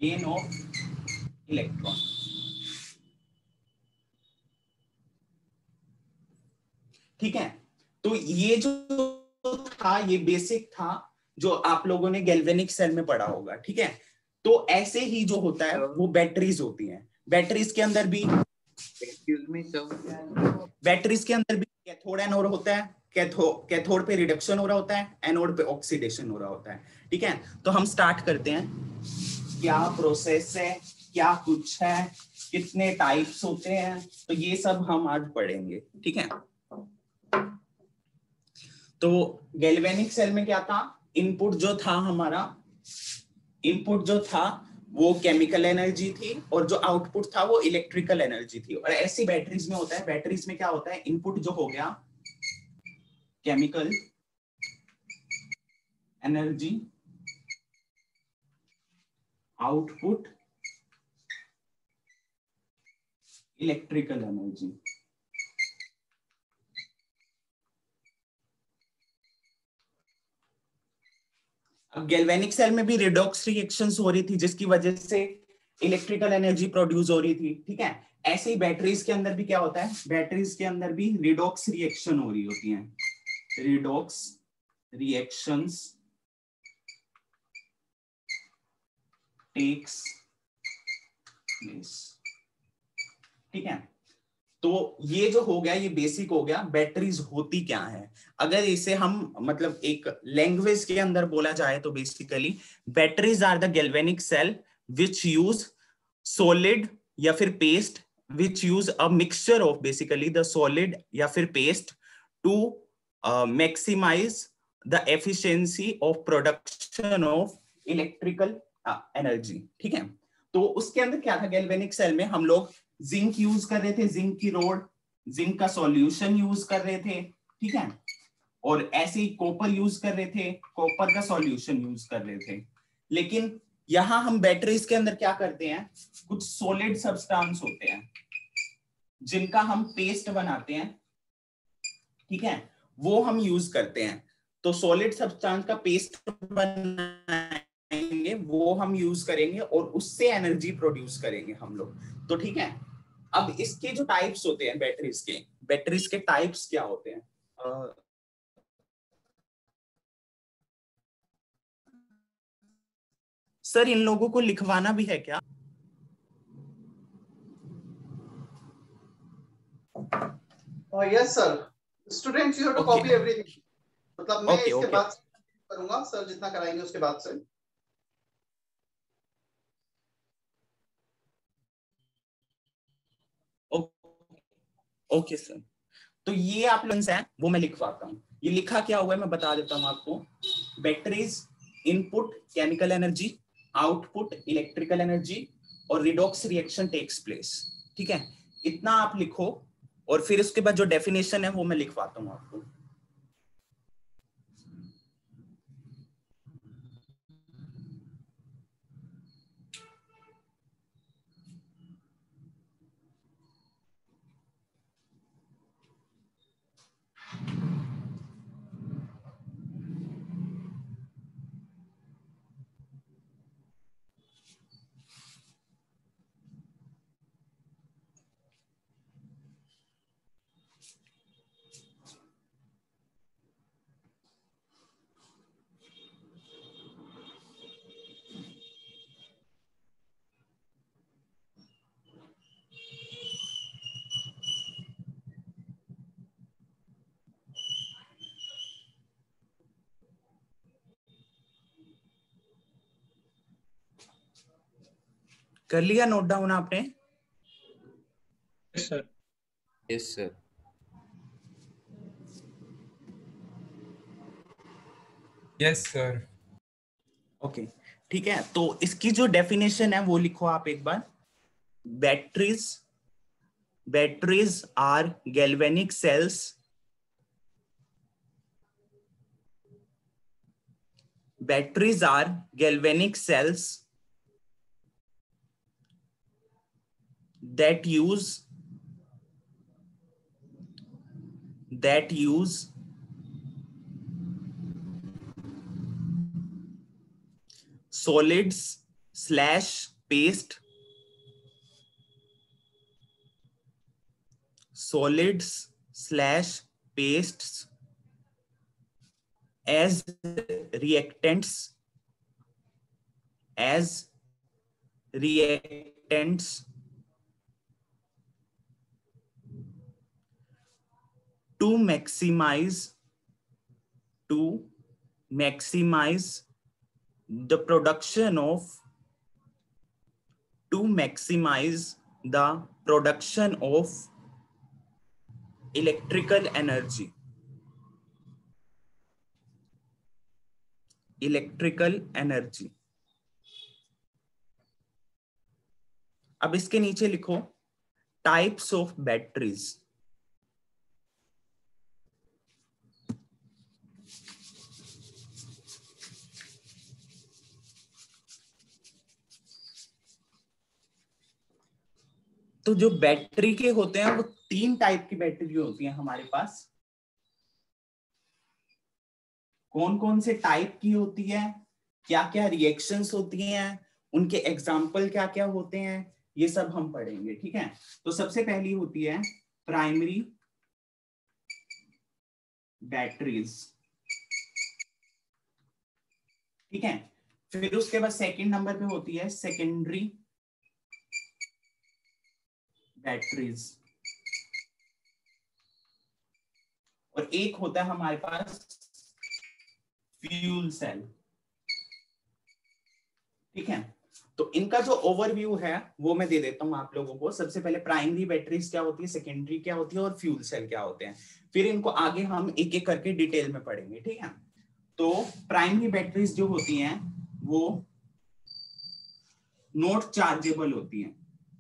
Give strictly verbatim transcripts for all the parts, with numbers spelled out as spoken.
Gain of electron. ठीक है, तो ये जो था ये बेसिक था जो आप लोगों ने गैल्वेनिक सेल में पढ़ा होगा। ठीक है, तो ऐसे ही जो होता है वो बैटरीज होती हैं। बैटरीज के अंदर भी एक्सक्यूज मी सर, बैटरीज के अंदर भी कैथोड एनोड होता है। कैथो कैथोड पे रिडक्शन हो रहा होता है, एनोड पे ऑक्सीडेशन हो रहा होता है। ठीक है, तो हम स्टार्ट करते हैं, क्या प्रोसेस है, क्या कुछ है, कितने टाइप्स होते हैं, तो ये सब हम आज पढ़ेंगे। ठीक है, तो गैल्वेनिक सेल में क्या था, इनपुट जो था हमारा, इनपुट जो था वो केमिकल एनर्जी थी और जो आउटपुट था वो इलेक्ट्रिकल एनर्जी थी। और ऐसी बैटरीज में होता है, बैटरीज में क्या होता है, इनपुट जो हो गया chemical energy, output electrical energy. अब गैल्वेनिक सेल में भी रिडॉक्स रिएक्शंस हो रही थी जिसकी वजह से इलेक्ट्रिकल एनर्जी प्रोड्यूस हो रही थी। ठीक है, ऐसे ही बैटरीज के अंदर भी क्या होता है, बैटरीज के अंदर भी रिडॉक्स रिएक्शन हो रही होती हैं, रिडॉक्स रिएक्शंस टेक्स प्लेस। ठीक है, तो ये जो हो गया ये बेसिक हो गया बैटरीज होती क्या है। अगर इसे हम मतलब एक लैंग्वेज के अंदर बोला जाए तो basically batteries are the galvanic cell which use solid या फिर paste, which use a mixture of basically the solid या फिर paste to maximise the efficiency of production of electrical energy. ठीक है, तो उसके अंदर क्या था, गैल्वेनिक सेल में हम लोग जिंक यूज कर रहे थे, जिंक की रोड, जिंक का सॉल्यूशन यूज कर रहे थे। ठीक है, और ऐसे ही कॉपर यूज कर रहे थे, कॉपर का सॉल्यूशन यूज कर रहे थे। लेकिन यहां हम बैटरीज के अंदर क्या करते हैं, कुछ सॉलिड सब्सटेंस होते हैं जिनका हम पेस्ट बनाते हैं। ठीक है, वो हम यूज करते हैं। तो सॉलिड सब्सटेंस का पेस्ट बनाएंगे, वो हम यूज करेंगे और उससे एनर्जी प्रोड्यूस करेंगे हम लोग। तो ठीक है, अब इसके जो टाइप्स होते हैं बैटरीज के, बैटरीज के टाइप्स क्या होते हैं, uh, सर इन लोगों को लिखवाना भी है क्या? Yes sir, students you have to copy everything. मतलब मैं okay, इसके okay. बाद करूंगा सर, जितना कराएंगे उसके बाद से। ओके सर, तो ये आप लोग हैं वो मैं लिखवाता हूँ। ये लिखा क्या हुआ है मैं बता देता हूँ आपको। Batteries input chemical energy, output electrical energy और रिडॉक्स रिएक्शन टेक्स प्लेस। ठीक है, इतना आप लिखो और फिर उसके बाद जो डेफिनेशन है वो मैं लिखवाता हूँ आपको। कर लिया नोट डाउन आपने? Yes sir, yes sir, yes sir. Okay, ठीक है, तो इसकी जो डेफिनेशन है वो लिखो आप एक बार। Batteries batteries are galvanic cells batteries are galvanic cells that use that use solids slash paste, solids slash pastes as reactants, as reactants to maximize to maximize the production of to maximize the production of electrical energy electrical energy अब इसके नीचे लिखो types of batteries. तो जो battery के होते हैं वो तीन टाइप की बैटरी होती है हमारे पास। कौन कौन से टाइप की होती है, क्या क्या रिएक्शंस होती हैं, उनके एग्जाम्पल क्या क्या होते हैं, ये सब हम पढ़ेंगे। ठीक है, तो सबसे पहली होती है प्राइमरी बैटरीज। ठीक है, फिर उसके बाद सेकंड नंबर पे होती है सेकेंडरी बैटरीज, और एक होता है हमारे पास फ्यूल सेल। ठीक है, तो इनका जो ओवरव्यू है वो मैं दे देता हूं आप लोगों को। सबसे पहले प्राइमरी बैटरीज क्या होती है, सेकेंडरी क्या होती है और फ्यूल सेल क्या होते हैं, फिर इनको आगे हम एक एक करके डिटेल में पढ़ेंगे। ठीक है, तो प्राइमरी बैटरीज जो होती हैं वो नॉट चार्जेबल होती हैं।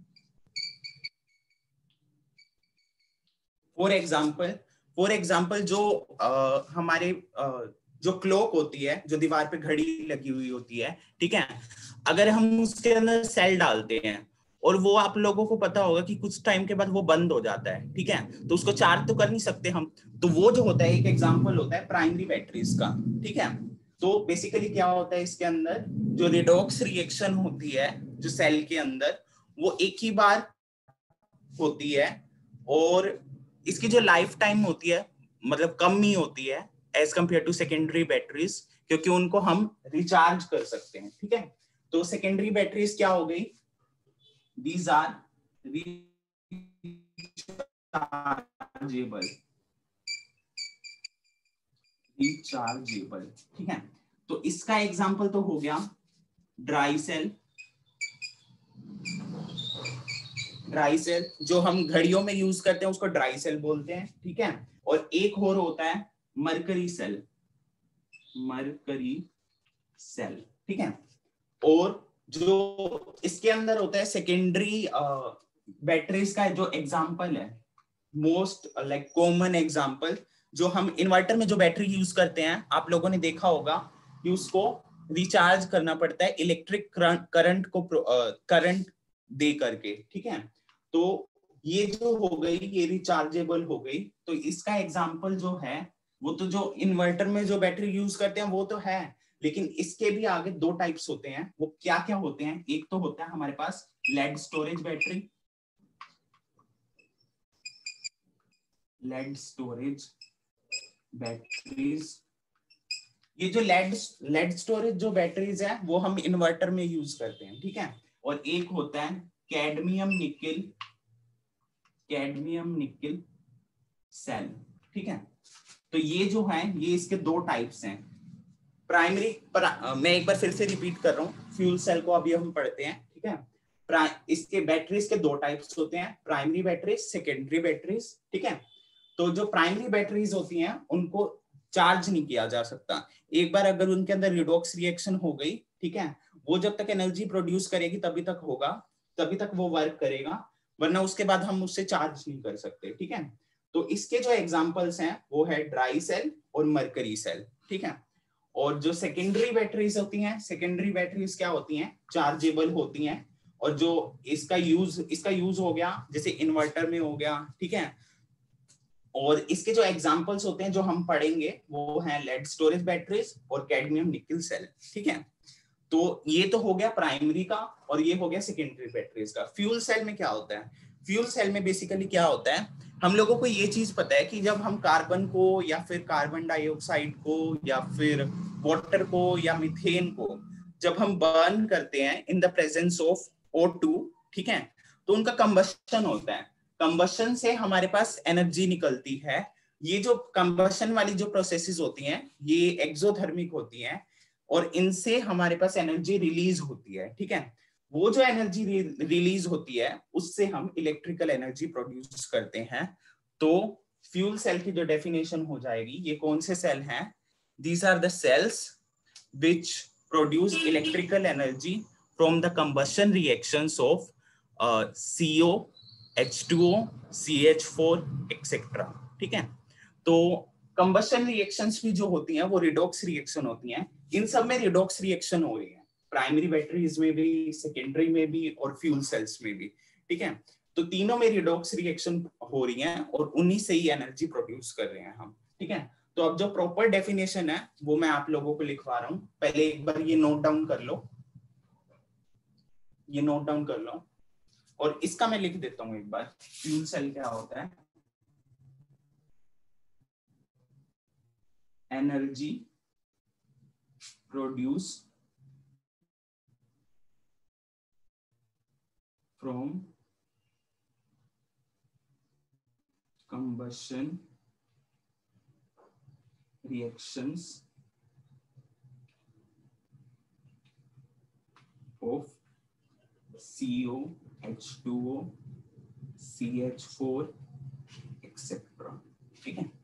फॉर एग्जाम्पल फॉर एग्जाम्पल जो आ, हमारे आ, जो क्लॉक होती है, जो दीवार पे घड़ी लगी हुई होती है, ठीक है, अगर हम उसके अंदर सेल डालते हैं और वो आप लोगों को पता होगा कि कुछ टाइम के बाद वो बंद हो जाता है, ठीक है, तो उसको चार्ज तो कर नहीं सकते हम, तो वो जो होता है एक एग्जांपल होता है प्राइमरी बैटरीज का। ठीक है, तो बेसिकली क्या होता है इसके अंदर, जो रिडॉक्स रिएक्शन होती है जो सेल के अंदर, वो एक ही बार होती है और इसकी जो लाइफ टाइम होती है मतलब कम ही होती है as compare to secondary batteries, क्योंकि उनको हम रिचार्ज कर सकते हैं। ठीक है, तो सेकेंडरी बैटरीज क्या हो गई, दीज आर रिचार्जेबल रिचार्जेबल ठीक है, तो इसका एग्जांपल तो हो गया ड्राई सेल। ड्राई सेल जो हम घड़ियों में यूज करते हैं उसको ड्राई सेल बोलते हैं। ठीक है, और एक और होता है मरकरी सेल, मरकरी सेल। ठीक है, और जो इसके अंदर होता है सेकेंडरी बैटरीज का जो एग्जांपल है, मोस्ट लाइक कॉमन एग्जांपल, जो हम इन्वर्टर में जो बैटरी यूज करते हैं, आप लोगों ने देखा होगा कि उसको रिचार्ज करना पड़ता है इलेक्ट्रिक करंट को करंट दे करके। ठीक है, तो ये जो हो गई ये रिचार्जेबल हो गई। तो इसका एग्जांपल जो है वो तो जो इन्वर्टर में जो बैटरी यूज करते हैं वो तो है, लेकिन इसके भी आगे दो टाइप्स होते हैं। वो क्या क्या होते हैं, एक तो होता है हमारे पास lead storage battery, lead storage batteries. ये जो लेड लेड स्टोरेज जो बैटरीज है वो हम इन्वर्टर में यूज करते हैं। ठीक है, और एक होता है cadmium nickel, cadmium nickel cell. ठीक है, तो ये जो है ये इसके दो टाइप्स हैं। प्राइमरी पर, मैं एक बार फिर से रिपीट कर रहा हूँ, फ्यूल सेल को अभी हम पढ़ते हैं। ठीक है, इसके बैटरीज के दो टाइप्स होते हैं, प्राइमरी बैटरीज, सेकेंडरी बैटरीज। ठीक है, तो जो प्राइमरी बैटरीज होती हैं उनको चार्ज नहीं किया जा सकता। एक बार अगर उनके अंदर रिडॉक्स रिएक्शन हो गई, ठीक है, वो जब तक एनर्जी प्रोड्यूस करेगी तभी तक होगा, तभी तक वो वर्क करेगा, वरना उसके बाद हम उससे चार्ज नहीं कर सकते। ठीक है, तो इसके जो एग्जांपल्स हैं वो है ड्राई सेल और मरकरी सेल। ठीक है, और जो सेकेंडरी बैटरीज होती हैं, सेकेंडरी बैटरीज क्या होती हैं, चार्जेबल होती हैं, और जो इसका यूज इसका यूज हो गया जैसे इन्वर्टर में हो गया। ठीक है, और इसके जो एग्जांपल्स होते हैं जो हम पढ़ेंगे वो हैं लेड स्टोरेज बैटरीज और कैडमियम निकिल सेल। ठीक है, तो ये तो हो गया प्राइमरी का और ये हो गया सेकेंडरी बैटरीज का। फ्यूल सेल में क्या होता है? फ्यूल सेल में बेसिकली क्या होता है, हम लोगों को ये चीज पता है कि जब हम कार्बन को या फिर कार्बन डाइऑक्साइड को या फिर वाटर को या मीथेन को जब हम बर्न करते हैं in the presence of O two, ठीक है, तो उनका कंबशन होता है। कंबशन से हमारे पास एनर्जी निकलती है। ये जो कंबशन वाली जो प्रोसेसेस होती हैं ये एक्सोथर्मिक होती हैं और इनसे हमारे पास एनर्जी रिलीज होती है, ठीक है। वो जो एनर्जी रिलीज होती है उससे हम इलेक्ट्रिकल एनर्जी प्रोड्यूस करते हैं। तो फ्यूल सेल की जो डेफिनेशन हो जाएगी, ये कौन से सेल हैं? These are the cells which produce electrical energy from the combustion reactions of uh, C O, H two O, C H four, et cetera. ठीक है, तो कंबशन रिएक्शंस भी जो होती हैं वो रिडॉक्स रिएक्शन होती हैं। इन सब में रिडॉक्स रिएक्शन हो रही है, प्राइमरी बैटरीज में भी, सेकेंडरी में भी और फ्यूल सेल्स में भी, ठीक है। तो तीनों में रिडॉक्स रिएक्शन हो रही है और उन्हीं से ही एनर्जी प्रोड्यूस कर रहे हैं हम, ठीक है। तो अब जो प्रॉपर डेफिनेशन है वो मैं आप लोगों को लिखवा रहा हूं, पहले एक बार ये नोट डाउन कर लो, ये नोट डाउन कर लो और इसका मैं लिख देता हूं एक बार। फ्यूल सेल क्या होता है? Energy produce from combustion reactions of C O, H two O, C H four, et cetera. ठीक है,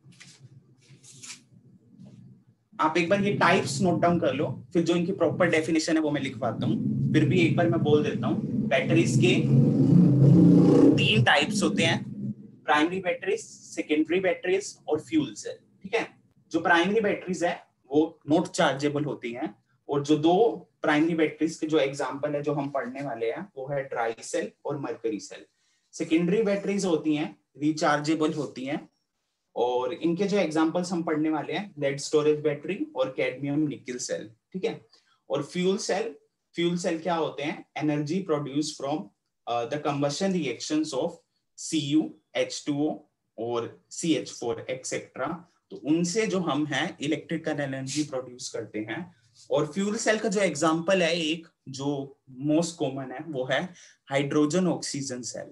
आप एक बार ये टाइप्स नोट डाउन कर लो, फिर जो इनकी प्रॉपर डेफिनेशन है वो मैं लिखवाता हूँ। फिर भी एक बार मैं बोल देता हूँ, बैटरीज के तीन टाइप्स होते हैं, प्राइमरी बैटरीज, सेकेंडरी बैटरीज और फ्यूल सेल, ठीक है। जो प्राइमरी बैटरीज है वो नॉट चार्जेबल होती हैं और जो दो प्राइमरी बैटरीज के जो एग्जांपल है जो हम पढ़ने वाले हैं वो है ड्राई सेल और मरकरी सेल। सेकेंडरी बैटरीज होती हैं रिचार्जेबल होती हैं और इनके जो एग्जांपल्स हम पढ़ने वाले हैं लेड स्टोरेज बैटरी और कैडमियम निकल सेल, ठीक है। और फ्यूल सेल, फ्यूल सेल क्या होते हैं? Energy produce from the combustion reactions of C U, H two O और सी एच फोर एक्सेट्रा। तो उनसे जो हम हैं इलेक्ट्रिकल एनर्जी प्रोड्यूस करते हैं। और फ्यूल सेल का जो एग्जांपल है एक जो मोस्ट कॉमन है वो है hydrogen oxygen cell.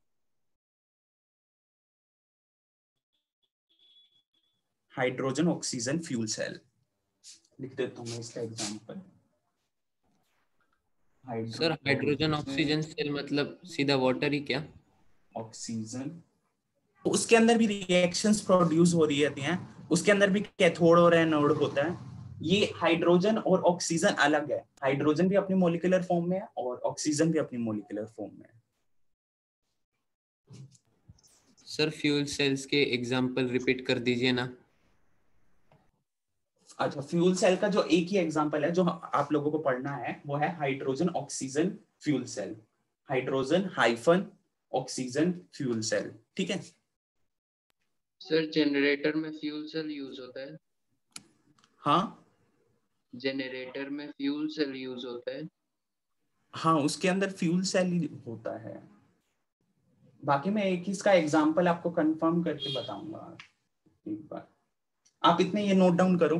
Hydrogen oxygen fuel cell लिख देता हूं मैं इसका example. Sir hydrogen oxygen cell मतलब सीधा वाटर ही क्या? ऑक्सीजन, तो उसके अंदर भी रिएक्शंस प्रोड्यूस हो रही होती हैं, उसके अंदर भी कैथोड और एनोड होता है। ये हाइड्रोजन और ऑक्सीजन अलग है, हाइड्रोजन भी अपनी मॉलिक्यूलर फॉर्म में है और ऑक्सीजन भी अपनी मॉलिक्यूलर फॉर्म में है। सर फ्यूल सेल्स के एग्जांपल रिपीट कर दीजिए ना। अच्छा, फ्यूल सेल का जो एक ही एग्जांपल है जो आप लोगों को पढ़ना है वो है hydrogen oxygen fuel cell, hydrogen hyphen oxygen fuel cell, ठीक है। सर जनरेटर में फ्यूल सेल यूज होता है? हाँ जनरेटर में फ्यूल सेल यूज होता है? हाँ, उसके अंदर फ्यूल सेल ही होता है। बाकी मैं एक इसका एग्जांपल आपको कंफर्म करके बताऊंगा एक बार, आप इतने ये नोट डाउन करो।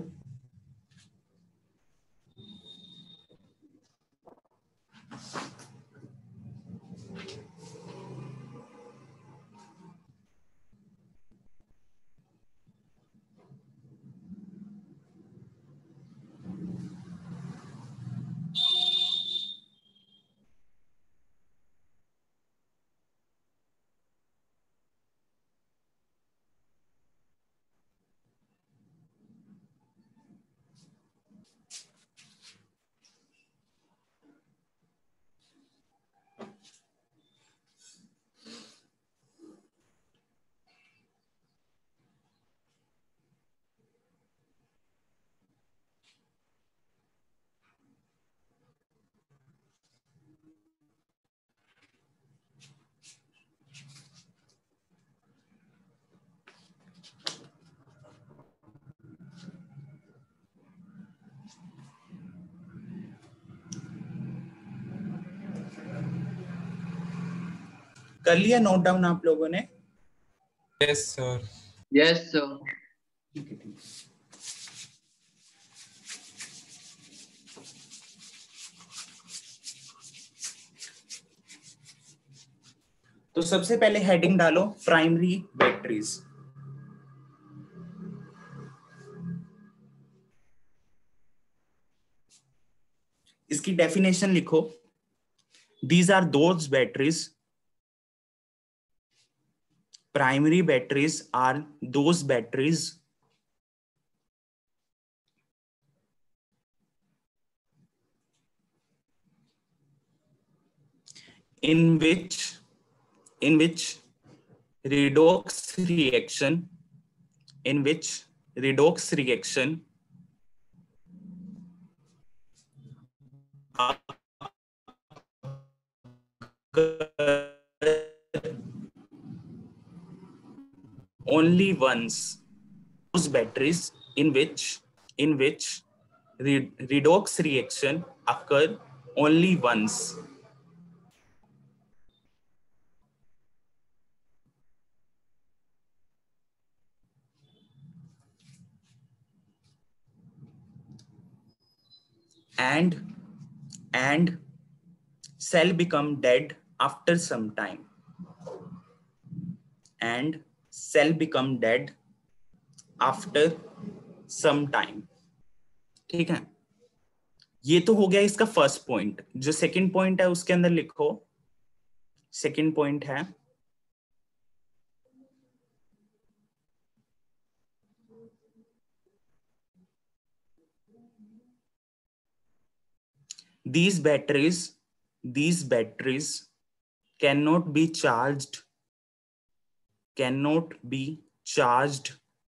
कर लिया नोट डाउन आप लोगों ने? Yes, sir. Yes, sir. ठीक है ठीक है। तो सबसे पहले हेडिंग डालो प्राइमरी बैटरीज। इसकी डेफिनेशन लिखो। These are those batteries, primary batteries are those batteries in which in which redox reaction in which redox reaction only once, those batteries in which in which redox reaction occur only once. and and cell become dead after some time and cell become dead after some time। ठीक है, ये तो हो गया इसका first point. जो second point है उसके अंदर लिखो। सेकंड पॉइंट है these batteries these batteries cannot be charged cannot be charged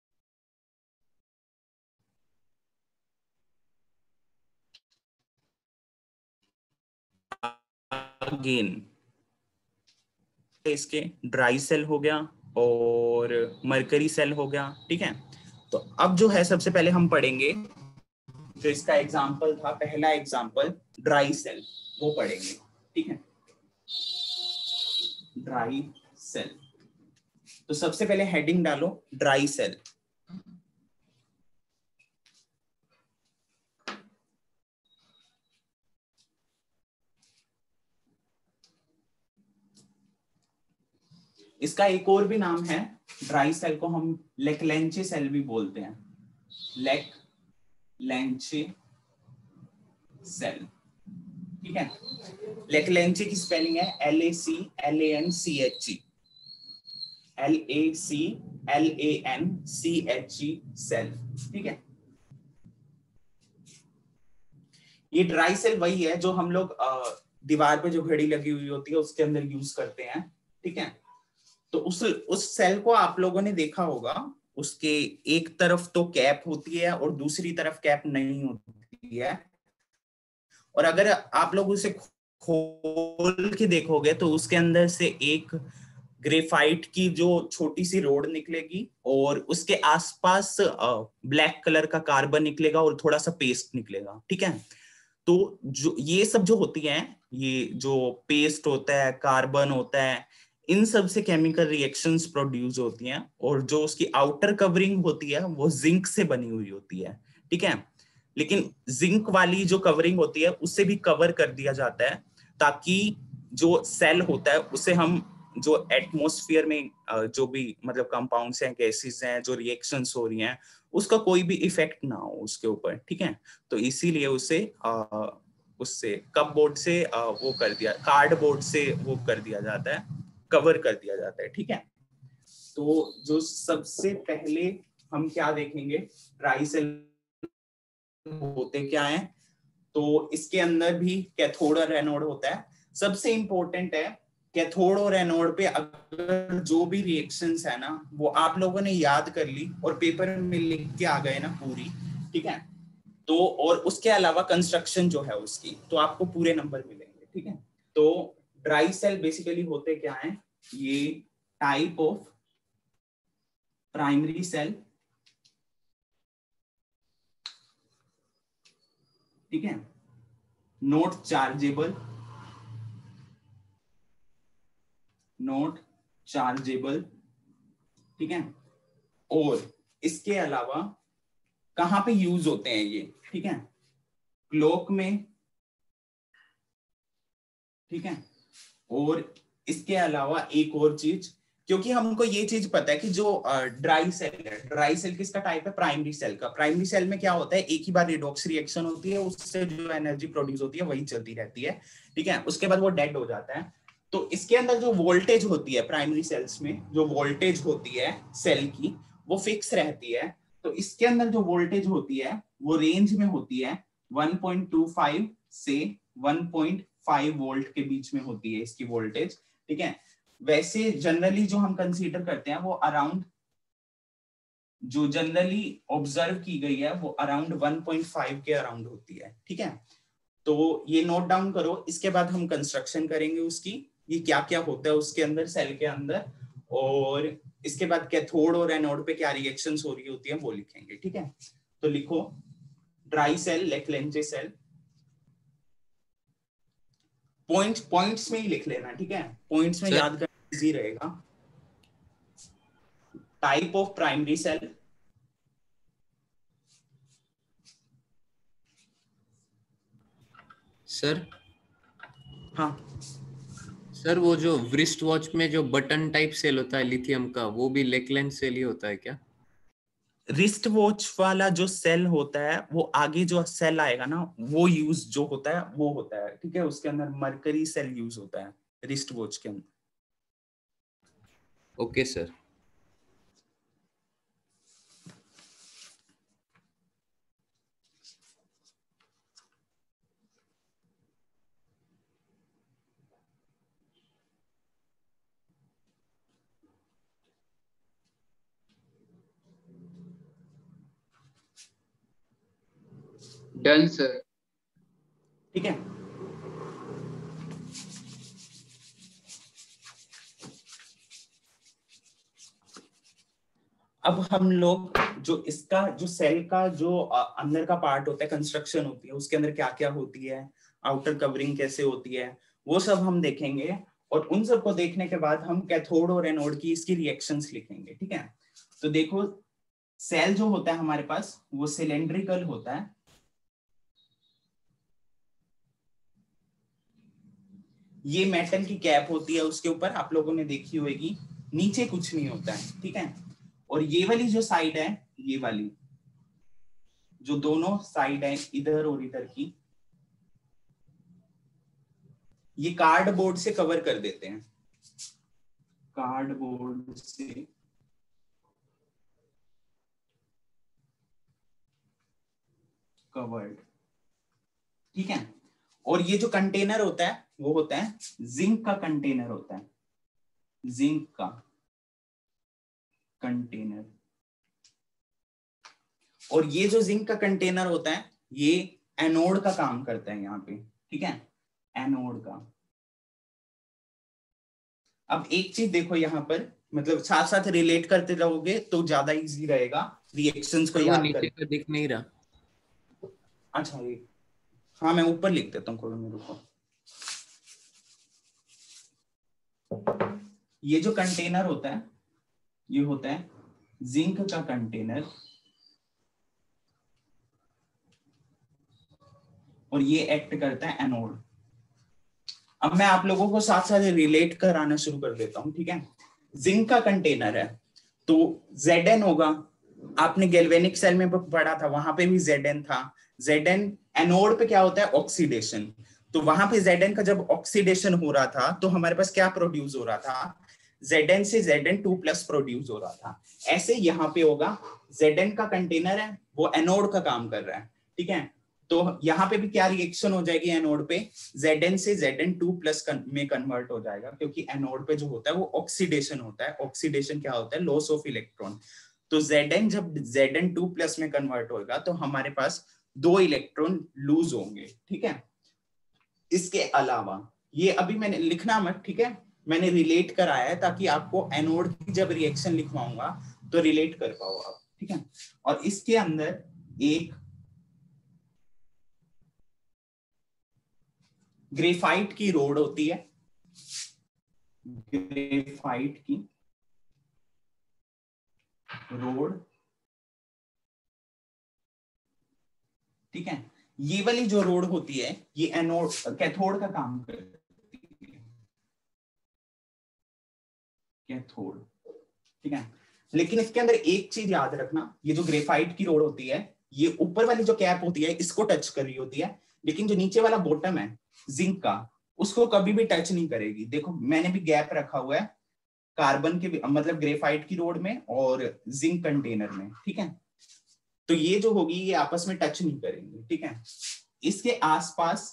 again। इसके ड्राई सेल हो गया और मरकरी सेल हो गया। ठीक है, तो अब जो है सबसे पहले हम पढ़ेंगे जो इसका एग्जाम्पल था, पहला एग्जाम्पल ड्राई सेल, वो पढ़ेंगे। ठीक है, ड्राई सेल। तो सबसे पहले हेडिंग डालो ड्राई सेल। इसका एक और भी नाम है, ड्राई सेल को हम लेकलेंचे सेल भी बोलते हैं। Leclanche cell. ठीक है, लेकलेंचे की स्पेलिंग है L A C L A N C H E L A C L A N C H E cell. ठीक है, ये ड्राई सेल वही है जो हम लोग दीवार पे जो घड़ी लगी हुई होती है उसके अंदर यूज करते हैं। ठीक है, तो उस उस सेल को आप लोगों ने देखा होगा, उसके एक तरफ तो कैप होती है और दूसरी तरफ कैप नहीं होती है। और अगर आप लोग उसे खोल के देखोगे तो उसके अंदर से एक ग्रेफाइट की जो छोटी सी रोड निकलेगी और उसके आसपास ब्लैक कलर का कार्बन निकलेगा और थोड़ा सा पेस्ट निकलेगा। ठीक है, तो जो ये सब जो होती है, ये जो पेस्ट होता है, कार्बन होता है, इन सब से केमिकल रिएक्शंस प्रोड्यूस होती हैं और जो उसकी आउटर कवरिंग होती है वो जिंक से बनी हुई होती है। ठीक है, लेकिन जिंक वाली जो कवरिंग होती है उससे भी कवर कर दिया जाता है ताकि जो सेल होता है उसे हम जो एटमॉस्फेयर में जो भी मतलब कंपाउंड्स हैं, गैसेस हैं, जो रिएक्शंस हो रही हैं, उसका कोई भी इफेक्ट ना हो उसके ऊपर। ठीक है, तो इसीलिए उसे आ, उससे कपबोर्ड से आ, वो कर दिया, कार्डबोर्ड से वो कर दिया जाता है, कवर कर दिया जाता है। ठीक है, तो जो सबसे पहले हम क्या देखेंगे, ड्राई सेल होते क्या है, तो इसके अंदर भी कैथोड और एनोड होता है। सबसे इंपॉर्टेंट है कैथोड और एनोड पे अगर जो भी रिएक्शंस है ना वो आप लोगों ने याद कर ली और पेपर में लिख के आ गए ना पूरी। ठीक है, तो और उसके अलावा कंस्ट्रक्शन जो है उसकी, तो आपको पूरे नंबर मिलेंगे। ठीक है, तो ड्राई सेल बेसिकली होते क्या है, ये टाइप ऑफ प्राइमरी सेल। ठीक है, नॉट चार्जेबल नॉट चार्जेबल, ठीक है। और इसके अलावा कहां पे यूज होते हैं ये, ठीक है, क्लॉक में, ठीक है। और इसके अलावा एक और चीज, क्योंकि हमको ये चीज पता है कि जो ड्राई सेल है, ड्राई सेल किसका टाइप है, प्राइमरी सेल का। प्राइमरी सेल में क्या होता है, एक ही बार रिडॉक्स रिएक्शन होती है, उससे जो एनर्जी प्रोड्यूस होती है वही चलती रहती है, ठीक है। उसके बाद वो डेड हो जाता है। तो इसके अंदर जो वोल्टेज होती है प्राइमरी सेल्स में, जो वोल्टेज होती है सेल की, वो फिक्स रहती है। तो इसके अंदर जो वोल्टेज होती है वो रेंज में होती है वन पॉइंट टू फाइव से वन पॉइंट फाइव वोल्ट के बीच में होती है इसकी वोल्टेज, ठीक है। वैसे जनरली जो हम कंसीडर करते हैं वो अराउंड, जो जनरली ऑब्जर्व की गई है वो अराउंड वन पॉइंट फाइव के अराउंड होती है, ठीक है। तो ये नोट डाउन करो। इसके बाद हम कंस्ट्रक्शन करेंगे उसकी, ये क्या क्या होता है उसके अंदर, सेल के अंदर, और इसके बाद कैथोड और एनोड पे क्या रिएक्शंस हो रही होती है वो लिखेंगे, ठीक है। तो लिखो dry cell, Leclanche cell, point points में ही लिख लेना, ठीक है, पॉइंट्स में याद करना इजी रहेगा। Type of primary cell, sir हाँ सर वो जो व्रिस्ट वॉच में जो बटन टाइप सेल होता है लिथियम का, वो भी लेकलैंड सेल ही होता है क्या? रिस्ट वॉच वाला जो सेल होता है वो आगे जो सेल आएगा ना वो यूज जो होता है वो होता है, ठीक है। उसके अंदर मरकरी सेल यूज होता है रिस्ट वॉच के अंदर। Okay sir. Done sir. ठीक है, अब हम लोग जो इसका जो सेल का जो अंदर का पार्ट होता है, कंस्ट्रक्शन होती है, उसके अंदर क्या क्या होती है, आउटर कवरिंग कैसे होती है, वो सब हम देखेंगे। और उन सब को देखने के बाद हम कैथोड और एनोड की इसकी रिएक्शंस लिखेंगे, ठीक है। तो देखो सेल जो होता है हमारे पास वो सिलेंड्रिकल होता है, ये मेटल की कैप होती है उसके ऊपर, आप लोगों ने देखी होगी, नीचे कुछ नहीं होता है, ठीक है। और ये वाली जो साइड है, ये वाली जो दोनों साइड है इधर और इधर की, ये कार्डबोर्ड से कवर कर देते हैं, कार्डबोर्ड से कवर्ड, ठीक है। और ये जो कंटेनर होता है वो होता है जिंक का कंटेनर होता है, जिंक का कंटेनर। और ये जो जिंक का कंटेनर होता है ये एनोड का काम करता है यहाँ पे, ठीक है, एनोड का। अब एक चीज देखो यहाँ पर, मतलब साथ साथ रिलेट करते रहोगे तो ज्यादा इजी रहेगा रिएक्शंस को याद नीचे करना। का दिख नहीं रहा। अच्छा ये, हाँ मैं ऊपर लिख देता हूँ, कोई मेरे को। ये जो कंटेनर होता है ये होता है जिंक का कंटेनर, और ये एक्ट करता है एनोड। अब मैं आप लोगों को साथ साथ रिलेट कराना शुरू कर देता हूं, ठीक है। जिंक का कंटेनर है तो Zn होगा, आपने गैल्वेनिक सेल में पढ़ा था, वहां पे भी Zn था। Zn एनोड पे क्या होता है, ऑक्सीडेशन। तो वहां पे Zn का जब ऑक्सीडेशन हो रहा था तो हमारे पास क्या प्रोड्यूस हो रहा था, Zn से Zn टू प्लस प्रोड्यूस हो रहा था। ऐसे यहाँ पे होगा, Zn का कंटेनर है वो एनोड का काम कर रहा है, ठीक है। तो यहाँ पे भी क्या रिएक्शन हो जाएगी एनोड पे, Zn से Zn टू प्लस में कन्वर्ट हो जाएगा, क्योंकि एनोड पे जो होता है वो ऑक्सीडेशन होता है। ऑक्सीडेशन क्या होता है, लॉस ऑफ इलेक्ट्रॉन। तो Zn जब Zn टू प्लस में कन्वर्ट होगा तो हमारे पास दो इलेक्ट्रॉन लूज होंगे, ठीक है। इसके अलावा ये अभी मैंने लिखना मत, ठीक है, मैंने रिलेट कराया है ताकि आपको एनोड की जब रिएक्शन लिखवाऊंगा तो रिलेट कर पाओ आप, ठीक है। और इसके अंदर एक ग्रेफाइट की रोड होती है, ग्रेफाइट की रोड, ठीक है। ये वाली जो रोड होती है ये एनोड कैथोड का काम करती है, कैथोड, ठीक है। लेकिन इसके अंदर एक चीज याद रखना, ये जो ग्रेफाइट की रोड होती है ये ऊपर वाली जो कैप होती है इसको टच कर रही होती है, लेकिन जो नीचे वाला बॉटम है जिंक का उसको कभी भी टच नहीं करेगी। देखो मैंने भी गैप रखा हुआ है कार्बन के मतलब ग्रेफाइट की रोड में और जिंक कंटेनर में, ठीक है। तो ये जो होगी ये आपस में टच नहीं करेंगे, ठीक है। इसके आसपास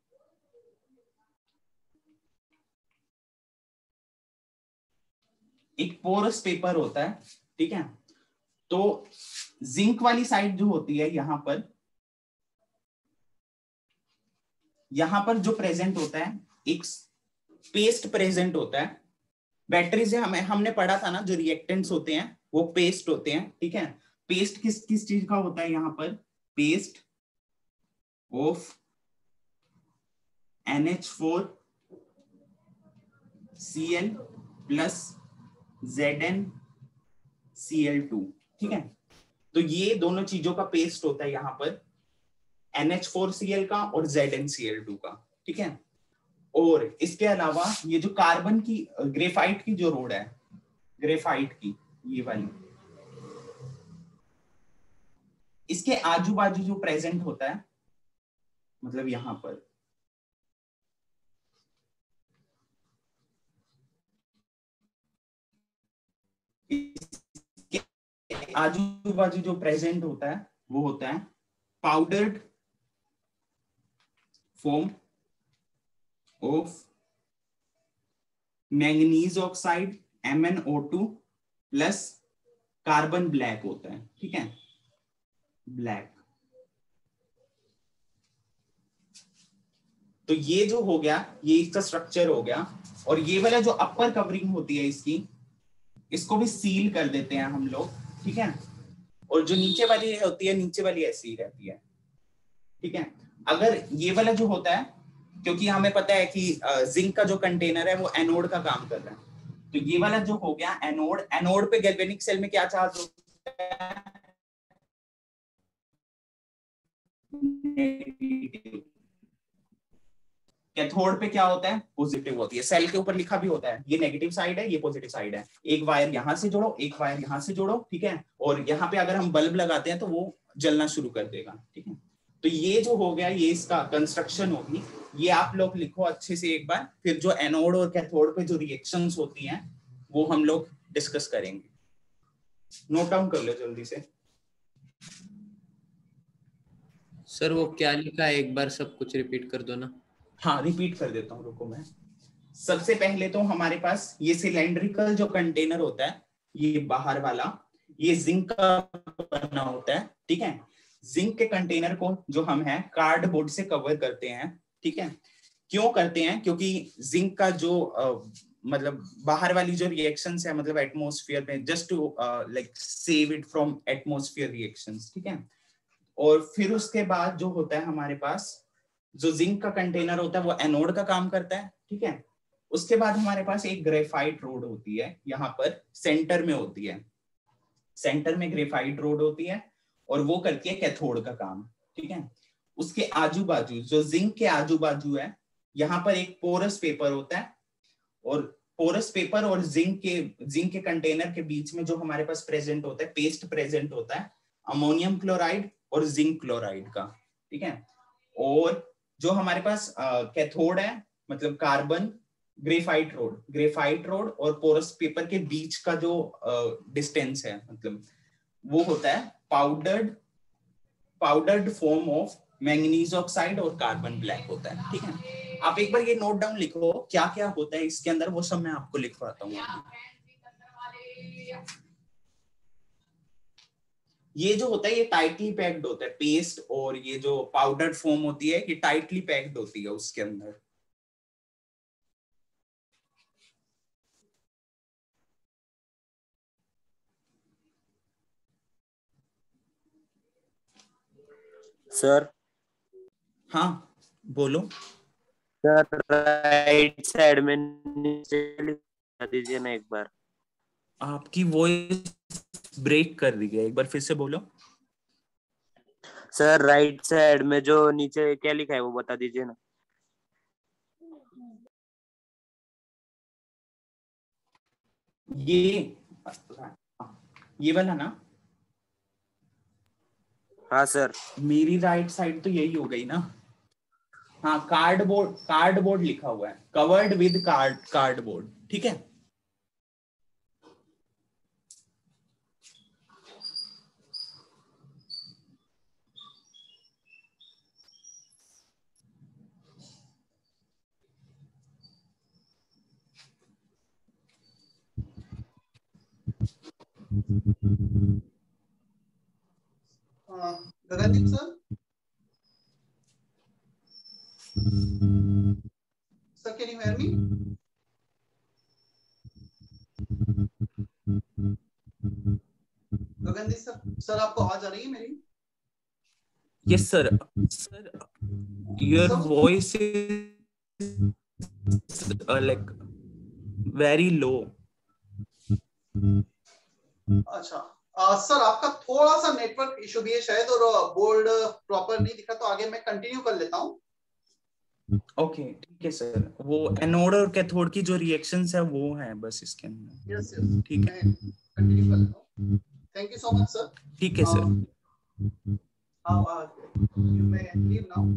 एक पोरस पेपर होता है, ठीक है। तो जिंक वाली साइड जो होती है यहां पर यहां पर जो प्रेजेंट होता है एक पेस्ट प्रेजेंट होता है। बैटरी से हमें हमने पढ़ा था ना जो रिएक्टेंट्स होते हैं वो पेस्ट होते हैं, ठीक है। पेस्ट किस किस चीज का होता है यहाँ पर, paste of N H four C L plus Z N C L two, ठीक है। तो ये दोनों चीजों का पेस्ट होता है यहाँ पर N H four C L का और Z N C L two का, ठीक है। और इसके अलावा ये जो कार्बन की ग्रेफाइट की जो रोड है, ग्रेफाइट की ये वाली, इसके आजू बाजू जो प्रेजेंट होता है मतलब यहां पर इसके आजू बाजू जो प्रेजेंट होता है वो होता है powdered form of manganese oxide M N O two plus carbon black होता है, ठीक है, ब्लैक। तो ये जो हो गया ये इसका स्ट्रक्चर हो गया। और ये वाला जो अपर कवरिंग होती है इसकी, इसको भी सील कर देते हैं हम लोग, ठीक है। और जो नीचे वाली होती है नीचे वाली ऐसी ही रहती है, ठीक है। अगर ये वाला जो होता है, क्योंकि हमें पता है कि जिंक का जो कंटेनर है वो एनोड का काम कर रहा है, तो ये वाला जो हो गया एनोड, एनोड पे गैल्वेनिक सेल में क्या चार्ज होता है, कैथोड पे क्या होता है, पॉजिटिव होती है। सेल के ऊपर लिखा भी होता है ये नेगेटिव साइड है ये पॉजिटिव साइड है, एक वायर यहां से जोड़ो एक वायर यहां से जोड़ो, ठीक है। और यहाँ पे अगर हम बल्ब लगाते हैं तो वो जलना शुरू कर देगा, ठीक है। तो ये जो हो गया ये इसका कंस्ट्रक्शन होगी, ये आप लोग लिखो अच्छे से एक बार, फिर जो एनोड और कैथोड पे जो रिएक्शंस होती हैं वो हम लोग डिस्कस करेंगे। नोट डाउन कर लो जल्दी से। सर वो क्या लिखा है एक बार सब कुछ रिपीट कर दो ना। हाँ रिपीट कर देता हूँ, रुको मैं। सबसे पहले तो हमारे पास ये सिलेंड्रिकल जो कंटेनर होता है ये बाहर वाला, ये जिंक का बना होता है, ठीक है। जिंक के कंटेनर को जो हम है कार्डबोर्ड से कवर करते हैं, ठीक है। क्यों करते हैं, क्योंकि जिंक का जो आ, मतलब बाहर वाली जो रिएक्शंस है मतलब एटमॉस्फेयर में, just to like save it from atmosphere reactions, ठीक है। और फिर उसके बाद जो होता है हमारे पास जो जिंक का कंटेनर होता है वो एनोड का काम करता है, ठीक है। उसके बाद हमारे पास एक ग्रेफाइट रोड होती है, यहाँ पर सेंटर में होती है, सेंटर में ग्रेफाइट रोड होती है और वो करती है कैथोड का काम, ठीक है। उसके आजू बाजू जो जिंक के आजू बाजू है यहाँ पर एक पोरस पेपर होता है, और पोरस पेपर और जिंक के जिंक के कंटेनर के बीच में जो हमारे पास प्रेजेंट होता है पेस्ट प्रेजेंट होता है अमोनियम क्लोराइड और जिंक क्लोराइड का, ठीक है। और जो हमारे पास कैथोड है मतलब carbon graphite rod, graphite rod और पोरस पेपर के बीच का जो डिस्टेंस है मतलब वो होता है powdered powdered form of manganese oxide और कार्बन ब्लैक होता है, ठीक है। आप एक बार ये नोट डाउन लिखो क्या क्या होता है इसके अंदर, वो सब मैं आपको लिखवाता हूँ। ये जो होता है ये टाइटली पैक्ड होता है पेस्ट, और ये जो पाउडर्ड फॉर्म होती है ये टाइटली पैक्ड होती है उसके अंदर। सर हाँ बोलो। सर राइट साइड में नीचे लिखा दीजिए ना एक बार। आपकी वॉइस ब्रेक कर रही है, एक बार फिर से बोलो। सर राइट साइड में जो नीचे क्या लिखा है वो बता दीजिए ना। ये ये वाला ना? हाँ सर। मेरी राइट साइड तो यही हो गई ना। हाँ, कार्डबोर्ड, कार्डबोर्ड लिखा हुआ है, कवर्ड विद कार्ड कार्डबोर्ड, ठीक है। Uh, Gagandeep sir? Sir, can you hear me? Gagandeep sir, sir आपको आवाज आ रही है मेरी? Yes sir. Sir your voice is like very low. अच्छा uh, सर आपका थोड़ा सा नेटवर्क इशू भी है शायद, और बोर्ड प्रॉपर नहीं दिखा, तो आगे मैं कंटिन्यू कर लेता हूँ। ओके ठीक है सर, वो एनोड और कैथोड की जो रिएक्शंस है वो है बस इसके अंदर। यस यस, ठीक है, कंटिन्यू कर लेता हूँ। Thank you so much sir. ठीक है sir. You may leave now.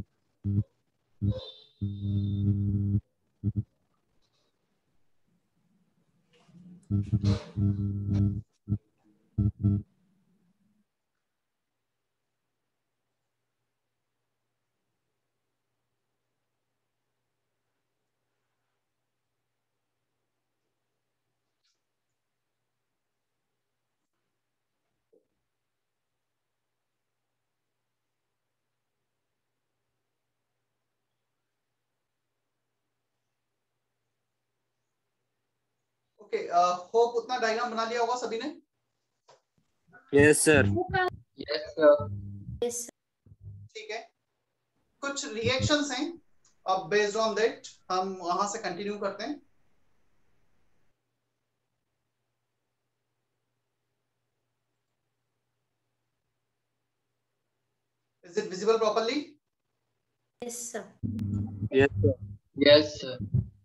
Okay, hope उतना डायग्राम बना लिया होगा सभी ने। Yes sir. Yes sir. ठीक है, कुछ रिएक्शंस हैं, अब बेस्ड ऑन दैट हम वहां से कंटिन्यू करते हैं। Is it visible properly? Yes, sir. Yes sir. Yes sir.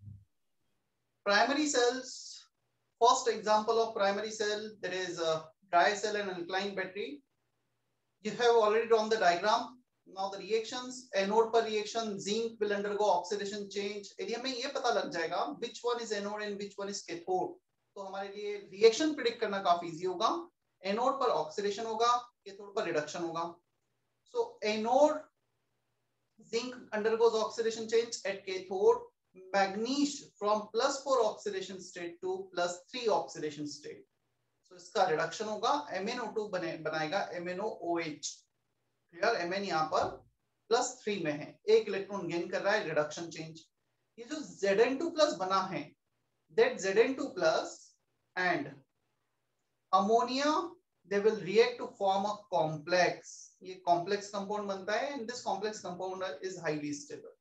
Primary cells, first example of primary cell, there is a dry cell and alkaline battery. You have already drawn the diagram. Now the reactions, anode per reaction, zinc will undergo oxidation change. यदि हमें ये पता लग जाएगा which one is anode and which one is cathode, तो हमारे लिए reaction predict करना काफी easy होगा। anode पर oxidation होगा, cathode पर reduction होगा। So anode, zinc undergoes oxidation change. At cathode, manganese from plus four oxidation state to plus three oxidation state. So इसका reduction होगा, M n O two बने बनाएगा M n O O H। Clear, M n यहाँ पर plus three में है, एक electron gain कर रहा है, रिडक्शन चेंज। ये जो Z n two प्लस बना है, that Z n two plus and ammonia, they will react to form a complex. ये complex compound बनता है, and this complex compound is highly stable.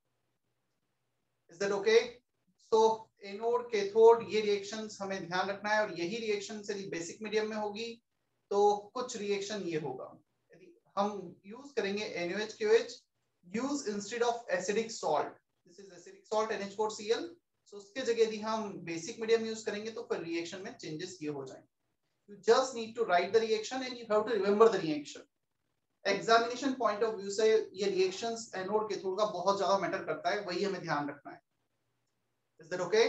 Is that okay? So anode cathode ये रिएक्शंस हमें ध्यान रखना है, और यही रिएक्शन यदि बेसिक मीडियम में होगी तो कुछ रिएक्शन ये होगा। यदि हम यूज करेंगे N A O H K O H, use instead of acidic salt, this is acidic salt N H four C l, so उसके जगह यदि हम बेसिक मीडियम यूज करेंगे तो फिर रिएक्शन में चेंजेस ये हो जाएंगे। You just need to write the reaction and you have to remember the reaction. Examination point of view से ये रिएक्शंस एनोड कैथोड का बहुत ज्यादा मैटर करता है, वही हमें ध्यान रखना है। Is that okay?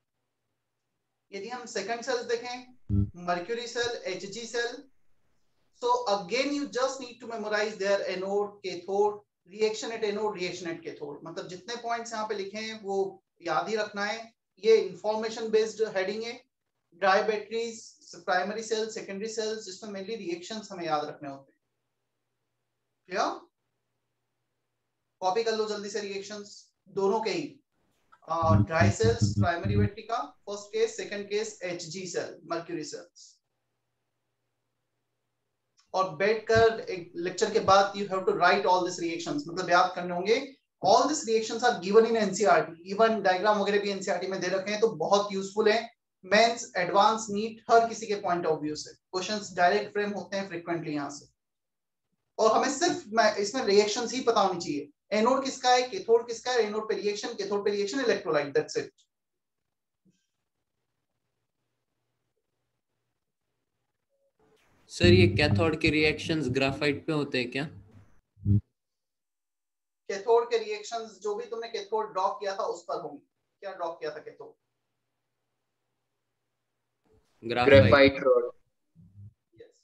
यदि हम सेकंड सेल्स देखें, mercury cell, H G cell, so again you just need to memorize their anode, cathode, reaction at anode, reaction at cathode, मतलब जितने पॉइंट्स यहाँ पे लिखे हैं वो याद ही रखना है। ये इंफॉर्मेशन बेस्ड हेडिंग है। Dry batteries, primary cell, secondary cells, जिसमें मेनली रिएक्शंस हमें याद रखने होते हैं। क्लियर? कॉपी कर लो जल्दी से रिएक्शंस दोनों के ही। ड्राई सेल्स, प्राइमरी बैटरी का first case, second case H G cell, mercury cells. और बैठकर एक लेक्चर के बाद you have to write all this reactions, मतलब याद करने होंगे all this reactions are given in NCERT, even diagram वगैरह भी एनसीईआरटी में दे रखे हैं, तो बहुत यूजफुल है मेंस, एडवांस, नीट, हर किसी के पॉइंट ऑफ व्यू से क्वेश्चंस डायरेक्ट फ्रेम होते हैं फ्रीक्वेंटली यहाँ से। और हमें सिर्फ इसमें रिएक्शंस ही पता होनी चाहिए, एनोड किसका है, कैथोड किसका है, एनोड पे रिएक्शन, कैथोड पे reaction, electrolyte, that's it. Sir ये कैथोड के रिएक्शंस ग्राफाइट पे होते हैं क्या? कैथोड के रिएक्शंस जो भी तुमने कैथोड ड्रॉ किया था उस पर होंगे। क्या ड्रॉ किया था cathode? Graphite. Graphite rod. Yes.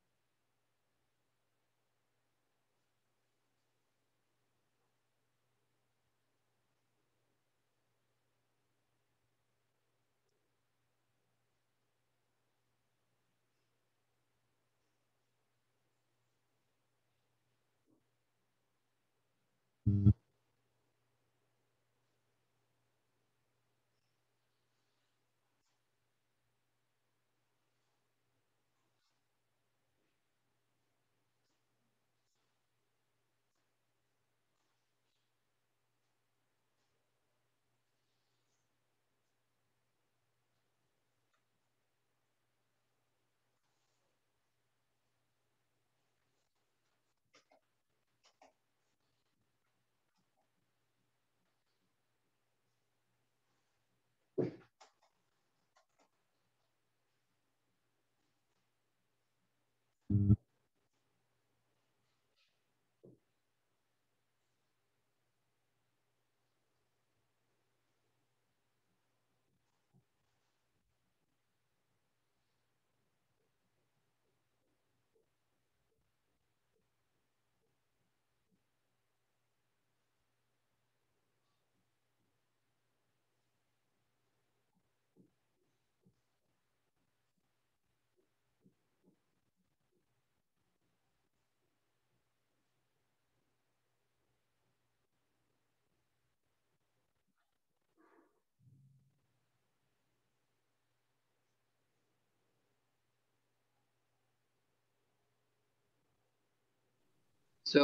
So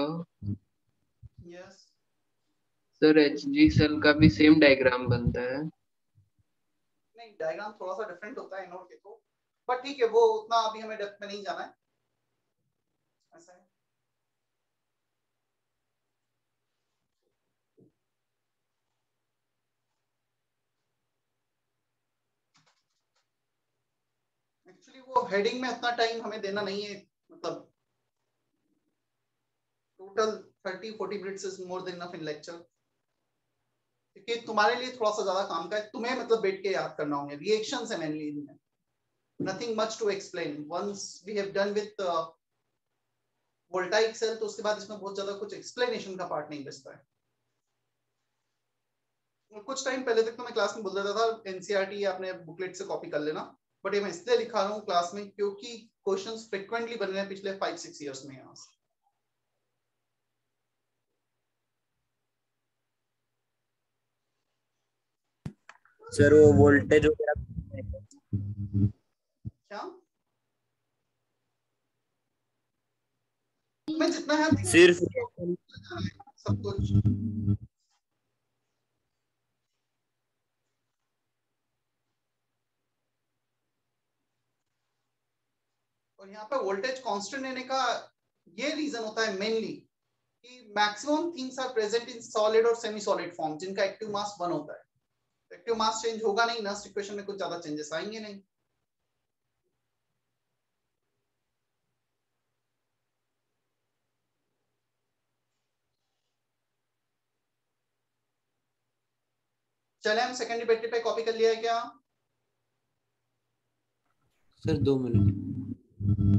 yes. Sir H G cell का भी सेम डायग्राम बनता है? नहीं, डायग्राम थोड़ा सा डिफरेंट होता है एनोड के तो, बट ठीक है, वो उतना अभी हमें डेप्थ में नहीं जाना है। ऐसा है। एक्चुअली वो हेडिंग में इतना टाइम हमें देना नहीं है, मतलब total thirty forty minutes is more than enough in lecture, क्योंकि तुम्हारे लिए थोड़ा सा ज्यादा काम का है, तुम्हें मतलब बैठ के याद करना होंगे, रिएक्शंस है मेनली इनमें, nothing much to explain. Once we have done with voltaic cell, तो उसके बाद इसमें बहुत ज्यादा कुछ एक्सप्लेनेशन का पार्ट नहीं बचता है। कुछ टाइम पहले तक तो मैं क्लास में बोल देता था एनसीईआरटी आपने बुकलेट से कॉपी कर लेना, बट ये मैं इसलिए लिखा रहा हूँ क्लास में क्योंकि क्वेश्चंस फ्रीक्वेंटली बन रहे हैं पिछले फाइव सिक्स इयर्स में यहाँ से। सर वो वोल्टेज वगैरह क्या मैं जितना है सिर्फ सब कुछ। और यहाँ पे वोल्टेज कांस्टेंट लेने का ये रीजन होता है मेनली कि maximum things are present in solid और सेमी सॉलिड फॉर्म जिनका एक्टिव मास वन होता है। एक्टिव मास चेंज होगा नहीं ना, इक्वेशन में कुछ ज्यादा चेंजेस आएंगे नहीं। चले हम सेकेंडरी बैटरी पे कॉपी कर लिया है क्या? सर दो मिनट।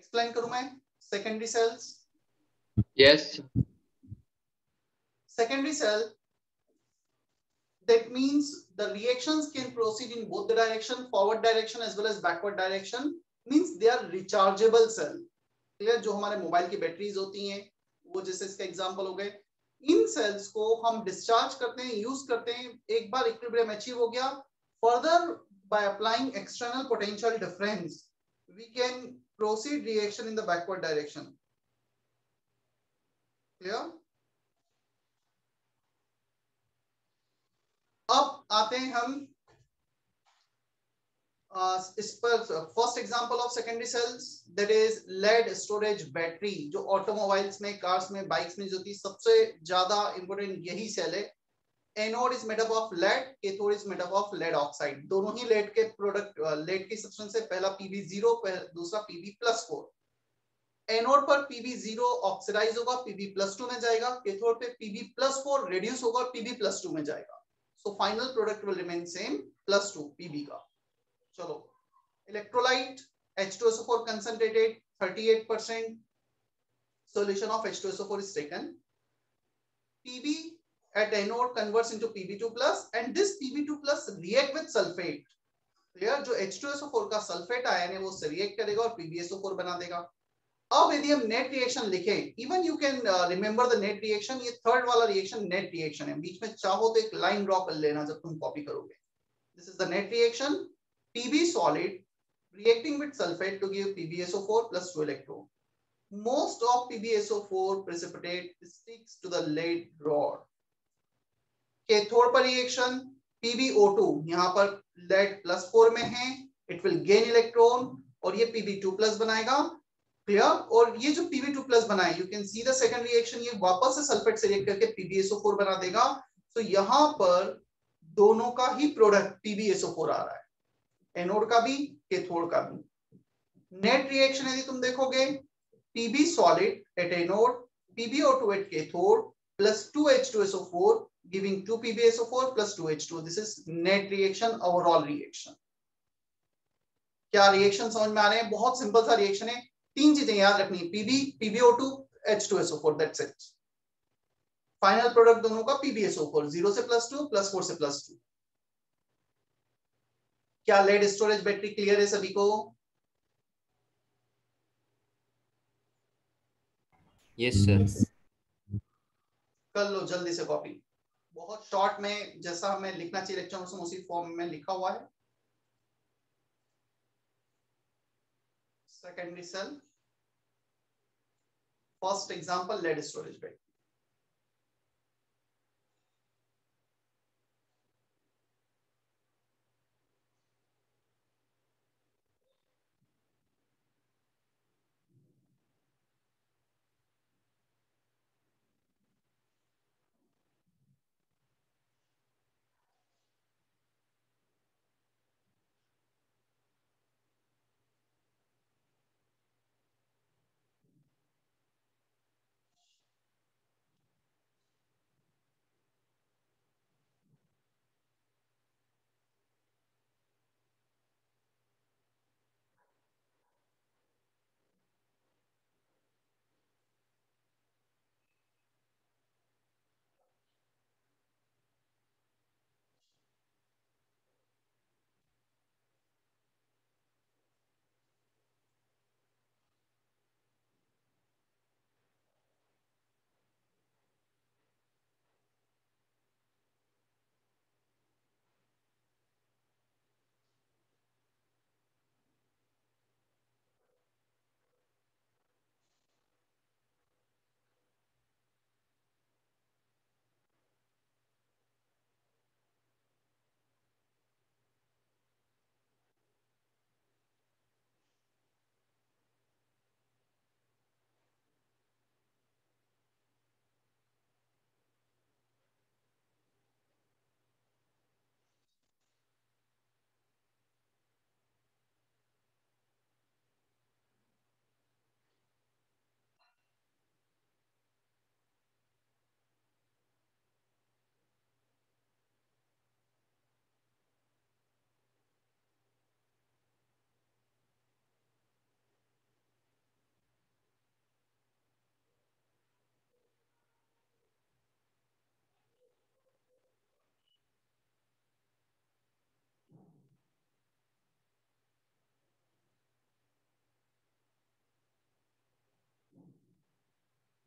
एक्सप्लेन करूं मैं secondary cells? Yes. Secondary cell, that means the reactions can proceed in both the direction, forward direction as well as backward direction, means they are rechargeable cell. Clear? जो हमारे mobile की batteries होती हैं वो जैसे इसका एग्जांपल हो गए, इन सेल्स को हम डिस्चार्ज करते हैं, यूज करते हैं, एक बार इक्विलिब्रियम अचीव हो गया, further by applying external potential difference we can proceed reaction in the backward direction. Clear? अब आते हैं हम uh, इस पर first example of secondary cells, that is lead storage battery, जो ऑटोमोबाइल्स में, कार्स में, बाइक्स में जो थी सबसे ज्यादा इंपॉर्टेंट यही सेल है। Anode is made up of lead, cathode is made up of lead oxide. दोनों ही लेड के प्रोडक्ट, लेड की सब्सटेंस है, पहला पीबी जीरो, दूसरा पीबी प्लस फोर। एनोड पर पीबी जीरो ऑक्सीडाइज होगा, पीबी प्लस टू में जाएगा, कैथोड पे पीबी प्लस फोर रिड्यूस होगा और पीबी प्लस टू में जाएगा। So final product will remain same, plus two P B का। चलो, electrolyte H two S O four concentrated thirty-eight percent, solution of H two S O four is taken, P B at anode converts into P B two plus and this P B two plus react with sulfate। Clear? जो H two S O four का sulphate ion है वो उससे react करेगा और P B S O four बना देगा। अब यदि हम नेट रिएक्शन लिखें, even you can remember the net reaction, ये थर्ड वाला रिएक्शन नेट रिएक्शन है, बीच में चाहो तो एक लाइन ड्रॉ कर लेना जब तुम कॉपी करोगे। This is the net reaction, Pb solid reacting with sulfate to give P B S O four plus two electron. Most of P B S O four precipitate sticks to the lead rod. Cathode पर reaction P b O two यहाँ पर lead plus four में है, it will gain electron और ये P b two plus बनाएगा। Clear? और ये जो P b two plus बनाए, you can see the second reaction, ये वापस से सल्फेट से रिएक्ट करके P b S O four बना देगा। तो यहाँ पर दोनों का ही product P b S O four आ रहा है, एनोड का भी, कैथोड का भी। नेट रिएक्शन यदि तुम देखोगे, P b solid at anode, P b O two at cathode plus two H two S O four giving two P b S O four plus two H two। This is net reaction, overall reaction। क्या reaction समझ में आ रहे हैं? बहुत simple सा reaction है, तीन चीजें याद रखनी है, P b, P b O two, H two S O four, that's it। Final product दोनों का P b S O four, zero से प्लस टू, प्लस फोर से प्लस टू। क्या लेड स्टोरेज बैटरी क्लियर है सभी को? Yes sir. कर लो जल्दी से कॉपी, बहुत शॉर्ट में, जैसा हमें लिखना चाहिए लेक्चर में उसी फॉर्म में लिखा हुआ है। Secondary cell, first example lead storage battery.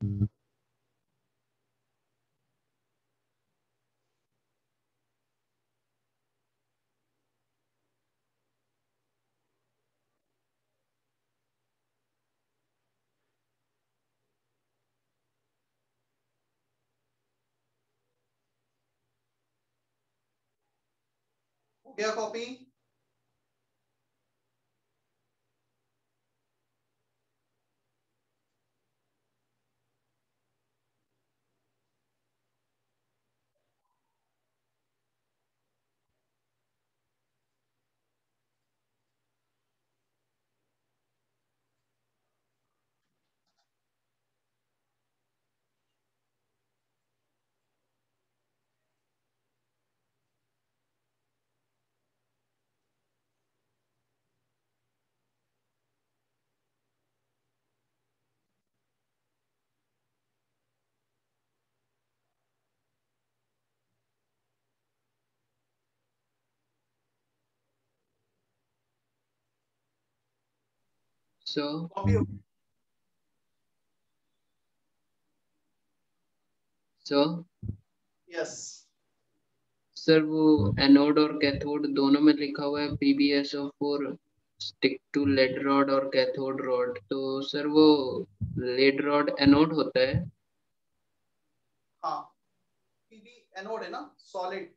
हो गया कॉपी? So कॉपी हो so यस सर वो एनोड और कैथोड दोनों में लिखा हुआ है P B S O four stick to lead rod और कैथोड रॉड, तो सर वो लेड रॉड एनोड होता है? हाँ, पीबी एनोड है ना, सॉलिड।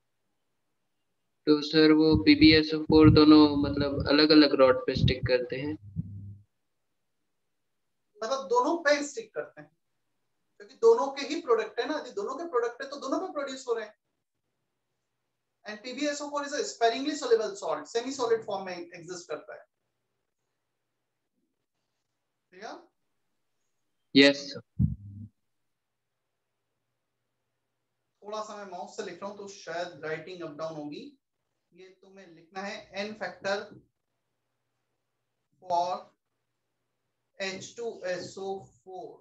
तो सर वो P B S O four दोनों मतलब अलग अलग रॉड पे स्टिक करते हैं? मतलब दोनों पे स्टिक करते हैं क्योंकि दोनों के ही प्रोडक्ट है ना, यदि दोनों के प्रोडक्ट है तो दोनों पे प्रोड्यूस हो रहे हैं। And P B S O four is a sparingly soluble salt, semi solid form में एग्जिस्ट करता है। ठीक है? Yes sir. थोड़ा सा मैं माउस से लिख रहा हूं तो शायद राइटिंग अप डाउन होगी। ये तुम्हें लिखना है n factor for H two S O four.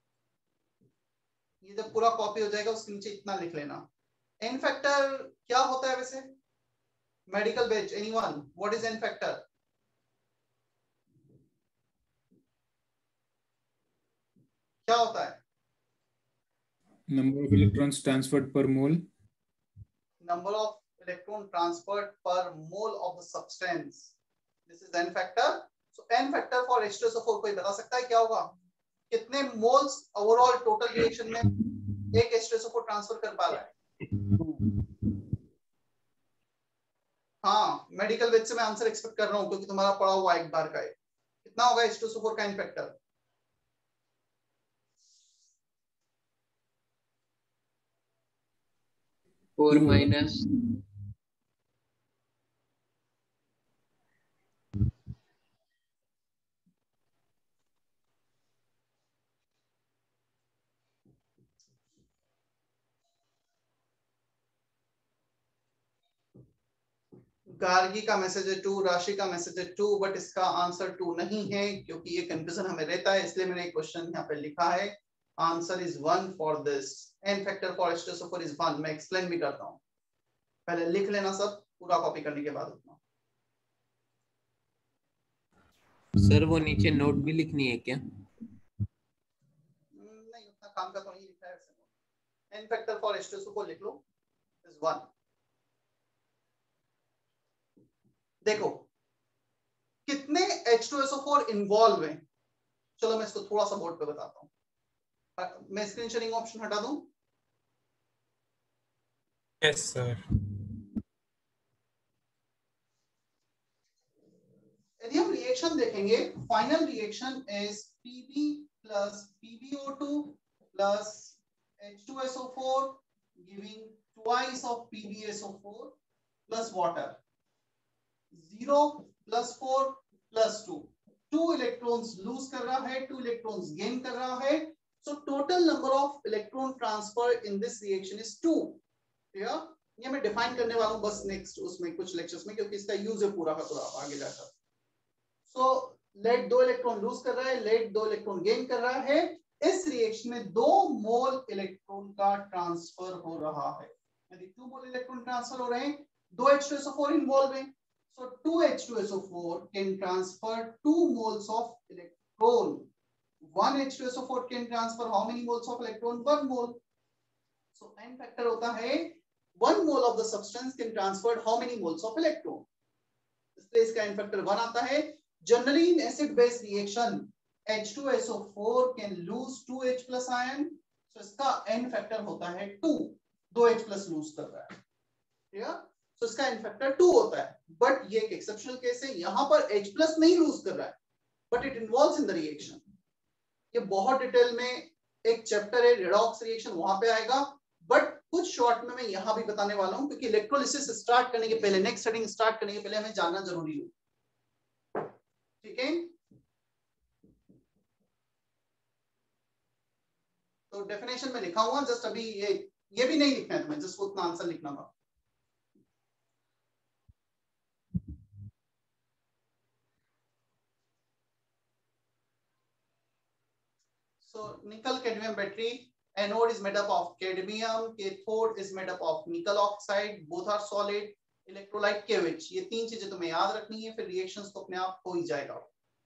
ये जब पूरा कॉपी हो जाएगा उसके नीचे इतना लिख लेना। एन फैक्टर क्या होता है वैसे? Medical batch, anyone, what is n factor? क्या होता है? Number of electrons transferred per mole. Number of electron transferred per mole of the substance. This is n factor. So n factor for H two S O four कोई बता सकता है क्या होगा? कितने मोल्स ओवरऑल टोटल रिएक्शन में एक H two S O four transfer कर पा रहा है? हाँ, मेडिकल वेज से मैं आंसर एक्सपेक्ट कर रहा हूँ क्योंकि तुम्हारा पढ़ा हुआ एक बार का है। कितना होगा H two S O four का n factor? Four minus Gargi का मैसेज है टू, राशि का मैसेज है टू, बट इसका आंसर टू नहीं है क्योंकि ये कंफ्यूजन हमें रहता है, इसलिए मैंने एक क्वेश्चन यहाँ पे लिखा है। Answer is one for this. N factor for H two S O four is one. मैं एक्सप्लेन भी करता हूँ, पहले लिख लेना सब, पूरा कॉपी करने के बाद उतना। सर वो नीचे नोट भी लिखनी है क्या? नहीं, उतना काम का तो नहीं लिखा है। N factor for H two S O four लिख लो, इज वन। देखो कितने H two S O four involve हैं, चलो मैं इसको थोड़ा सा बोर्ड पे बताता हूँ। मैं स्क्रीन शेयरिंग ऑप्शन हटा दूं? Yes sir. यदि हम रिएक्शन देखेंगे, final reaction is Pb plus P b O two plus H two S O four giving twice of P b S O four plus water. zero plus four plus two. two electrons lose कर रहा है, two electrons gain कर रहा है. So total number of electron transfer in this reaction is two. Clear? ये मैं define करने वाला हूँ बस नेक्स्ट उसमें कुछ लेक्चर्स में, क्योंकि इसका यूज है पूरा का पूरा आगे जाकर। सो लेड दो इलेक्ट्रॉन लूज कर रहा है, लेड दो इलेक्ट्रॉन गेन कर रहा है। इस रिएक्शन में दो मोल इलेक्ट्रॉन का ट्रांसफर हो रहा है। यदि टू मोल इलेक्ट्रॉन ट्रांसफर हो रहे हैं, दो H two S O four involve हैं, so two H two S O four can transfer two moles of electron one H two S O four can transfer how many moles of electron? One mole. So n factor होता है one mole of the substance can transfer how many moles of electron? इसलिए इसका n factor one आता है. Generally in acid base reaction H two S O four can lose two H plus ion. So इसका n factor होता है two. दो H plus lose कर रहा है. Clear? So इसका n factor two होता है. But ये एक exceptional case है. यहाँ पर H plus नहीं lose कर रहा है. But it involves in the reaction. ये बहुत डिटेल में एक चैप्टर है रेडॉक्स रिएक्शन, वहां पे आएगा. बट कुछ शॉर्ट में मैं यहाँ भी बताने वाला हूँ क्योंकि इलेक्ट्रोलिसिस स्टार्ट करने के पहले, नेक्स्ट स्टडिंग स्टार्ट करने के पहले हमें जानना जरूरी है. ठीक है, तो डेफिनेशन में लिखा हुआ, जस्ट अभी ये ये भी नहीं लिखना है तुम्हें, जस्ट उतना आंसर लिखना था. So nickel cadmium battery, anode is made up of cadmium, cathode is made up of nickel oxide, both are solid, electrolyte K O H. ये तीन चीजें तुम्हें याद रखनी है, फिर रिएक्शंस तो अपने आप हो ही जाएगा.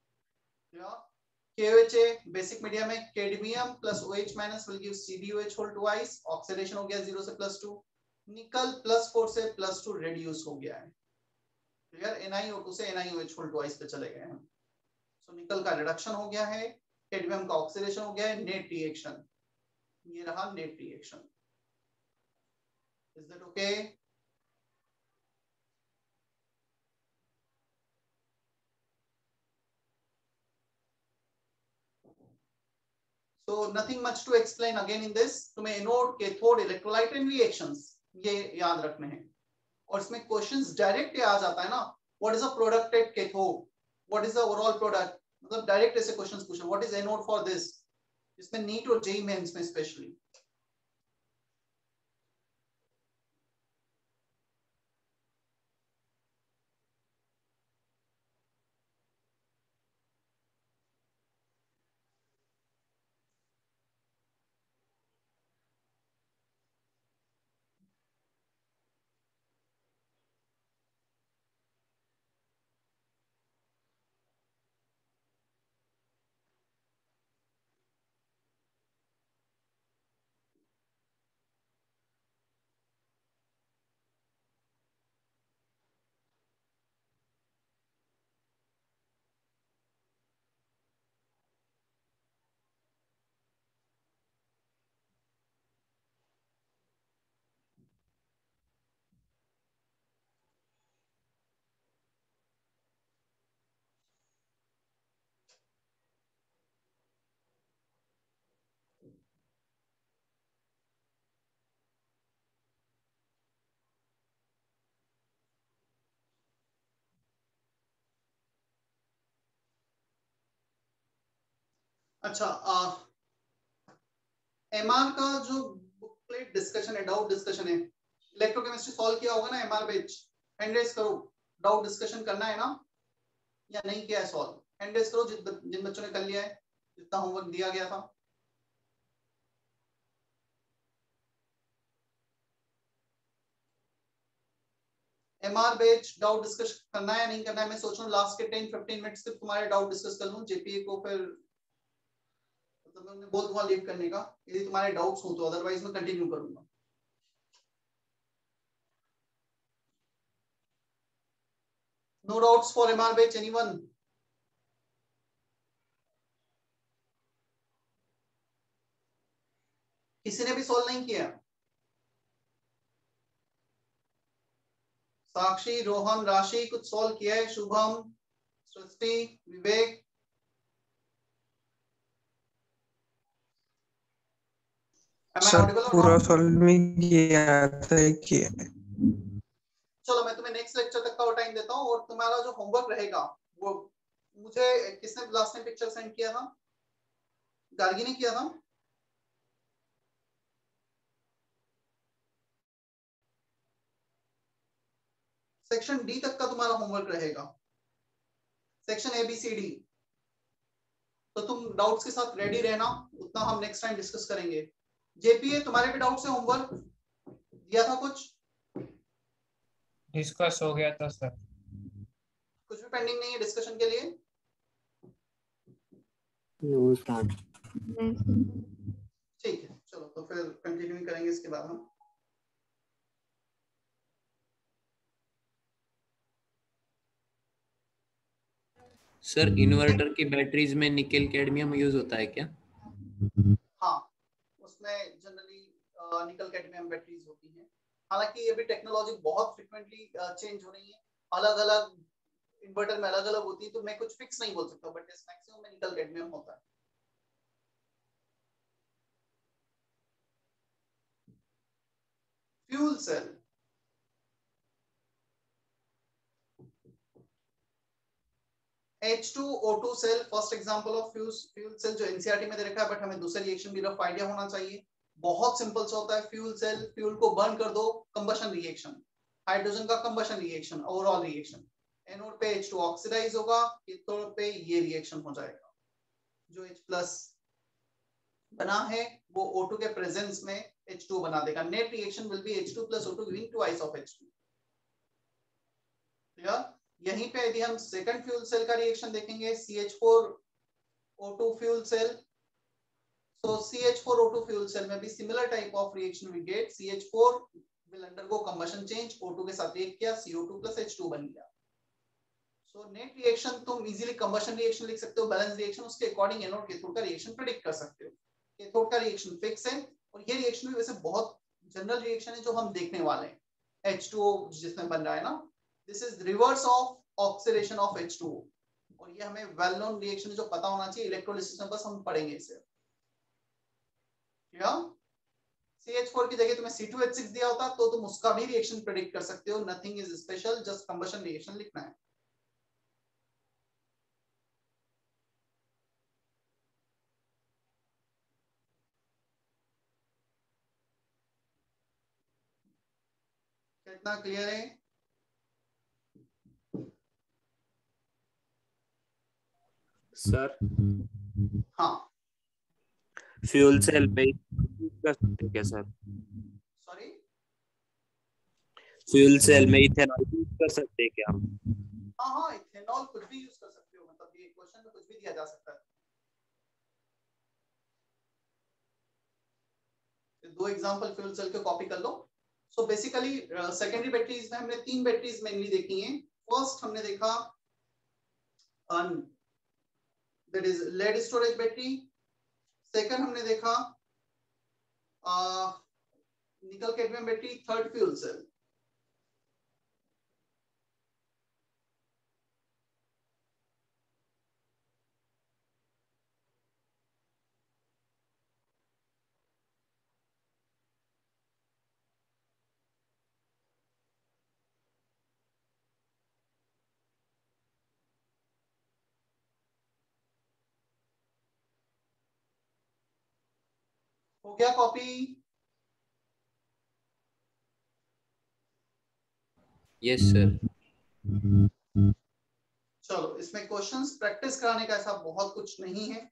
K O H है बेसिक मीडिया में, cadmium plus OH minus will give C d O H whole twice, oxidation हो गया जीरो से plus two, nickel plus four से प्लस टू रेड्यूस हो गया है. Clear, N i O two से N i O H whole twice पे चले गए हैं. सो निकल का रिडक्शन हो गया है, कैडमियम का ऑक्सीडेशन हो गया है, नेट रिएक्शन ये रहा, net reaction. Is that okay? So nothing much to explain again in this. तुम्हें anode, cathode, electrolyte and reactions ये याद रखने हैं. और इसमें क्वेश्चंस डायरेक्ट आ जाता है ना, what is a product at cathode, what is the overall product, मतलब डायरेक्ट ऐसे क्वेश्चंस पूछे, what is anode for this. इसमें नीट और जेई मेंस में स्पेशली. अच्छा, एमआर का जो बुकलेट डिस्कशन है, डाउट डिस्कशन है, इलेक्ट्रोकेमिस्ट्री सॉल्व किया होगा ना एमआर बेच, हैंड रेज करो. डाउट डिस्कशन करना है ना, या नहीं किया है सॉल्व? हैंड रेज करो जिन जिन बच्चों ने कर लिया है, जितना होमवर्क दिया गया था. एमआर बेच डाउट डिस्कस करना है या नहीं करना है? मैं सोच रहा हूँ लास्ट के टेन फिफ्टीन मिनट्स सिर्फ तुम्हारे डाउट डिस्कस कर लूं, जेपीए को फिर तो मैं बोल दूंगा लीव करने का यदि तुम्हारे डाउट्स हो तो, अदरवाइज मैं कंटिन्यू करूंगा. No doubts for MR batch, anyone? किसी ने भी सॉल्व नहीं किया? साक्षी, रोहन, राशि कुछ सॉल्व किया है? शुभम, सृष्टि, विवेक? सर पूरा सॉल्व नहीं किया था कि. चलो मैं तुम्हें नेक्स्ट लेक्चर तक का टाइम देता हूँ, और तुम्हारा जो होमवर्क रहेगा वो मुझे किसने लास्ट में पिक्चर सेंड किया था? गार्गी ने किया था. सेक्शन डी तक का तुम्हारा होमवर्क रहेगा, section A B C D. तो तुम डाउट्स के साथ रेडी रहना, उतना हम नेक्स्ट टाइम डिस्कस करेंगे. जेपीए तुम्हारे भी डाउट्स है? होमवर्क दिया था कुछ? डिस्कस हो गया था सर. कुछ भी पेंडिंग नहीं है डिस्कशन के लिए? ठीक है, चलो तो फिर कंटिन्यू करेंगे इसके बाद हम। सर इन्वर्टर की बैटरीज में निकेल कैडमियम यूज होता है क्या? हाँ, उसमें जनरली निकल कैडमियम बैटरीज होती हैं। हालांकि ये भी टेक्नोलॉजी बहुत फ्रिक्वेंटली चेंज हो रही है, अलग अलग इन्वर्टर में अलग अलग होती है, तो मैं कुछ फिक्स नहीं बोल सकता, बट इस मैक्सिमम में निकल कैडमियम होता है। Fuel cell, H two O two cell first example of fuel fuel cell जो एनसीईआरटी में दे रखा है, बट हमें दूसरा रिएक्शन भी रफ आइडिया होना चाहिए। बहुत सिंपल सा होता है फ्यूल सेल, फ्यूल को बर्न कर दो, कंबशन रिएक्शन, हाइड्रोजन का combustion reaction, overall reaction. Anode पे एच टू ऑक्सीडाइज होगा, कैथोड पे ये रिएक्शन हो जाएगा, जो H प्लस बना है वो O टू के प्रेजेंस में H टू बना देगा। Net reaction will be H two plus O two giving twice of H two. Clear? यहीं पे यदि हम सेकंड फ्यूल सेल का रिएक्शन देखेंगे, C H four O two fuel cell, so C H four O two fuel cell में भी similar type of reaction we get. C H four will undergo combustion change, O two के साथ react किया, C O two plus H two बन गया। so net reaction तुम easily combustion reaction लिख सकते हो, बैलेंस रिएक्शन, उसके अकॉर्डिंग एनोड कैथोड का रिएक्शन प्रेडिक्ट कर सकते हो। कैथोड का रिएक्शन फिक्स है, और ये रिएक्शन भी वैसे बहुत जनरल रिएक्शन है जो हम देखने वाले हैं। H टू O जिसमें बन रहा है ना, this is reverse of oxidation of H two O, और ये हमें वेल नोन रिएक्शन जो पता होना चाहिए इलेक्ट्रोलिसिस में, बस हम पढ़ेंगे इसे। क्या C H फोर की जगह तुम्हें C टू H सिक्स दिया होता तो तुम उसका भी रिएक्शन प्रेडिक्ट कर सकते हो। Nothing is special, just combustion reaction लिखना है। कितना क्लियर है? सर हाँ, फ्यूल सेल में यूज कर सकते हैं क्या सर? सॉरी, फ्यूल सेल में इथेनॉल यूज कर सकते हैं क्या हम? हाँ हाँ, इथेनॉल कुछ भी यूज कर सकते हो, मतलब ये क्वेश्चन में कुछ भी दिया जा सकता है। दो एग्जांपल फ्यूल सेल के कॉपी कर लो। सो बेसिकली सेकेंडरी बैटरीज में हमने तीन बैटरीज मेनली देखी हैं। फर्स्ट हमने देखा that is lead storage battery. Second हमने देखा nickel cadmium battery. Third fuel cell. हो गया कॉपी? Yes sir. चलो, इसमें क्वेश्चंस प्रैक्टिस कराने का ऐसा बहुत कुछ नहीं है।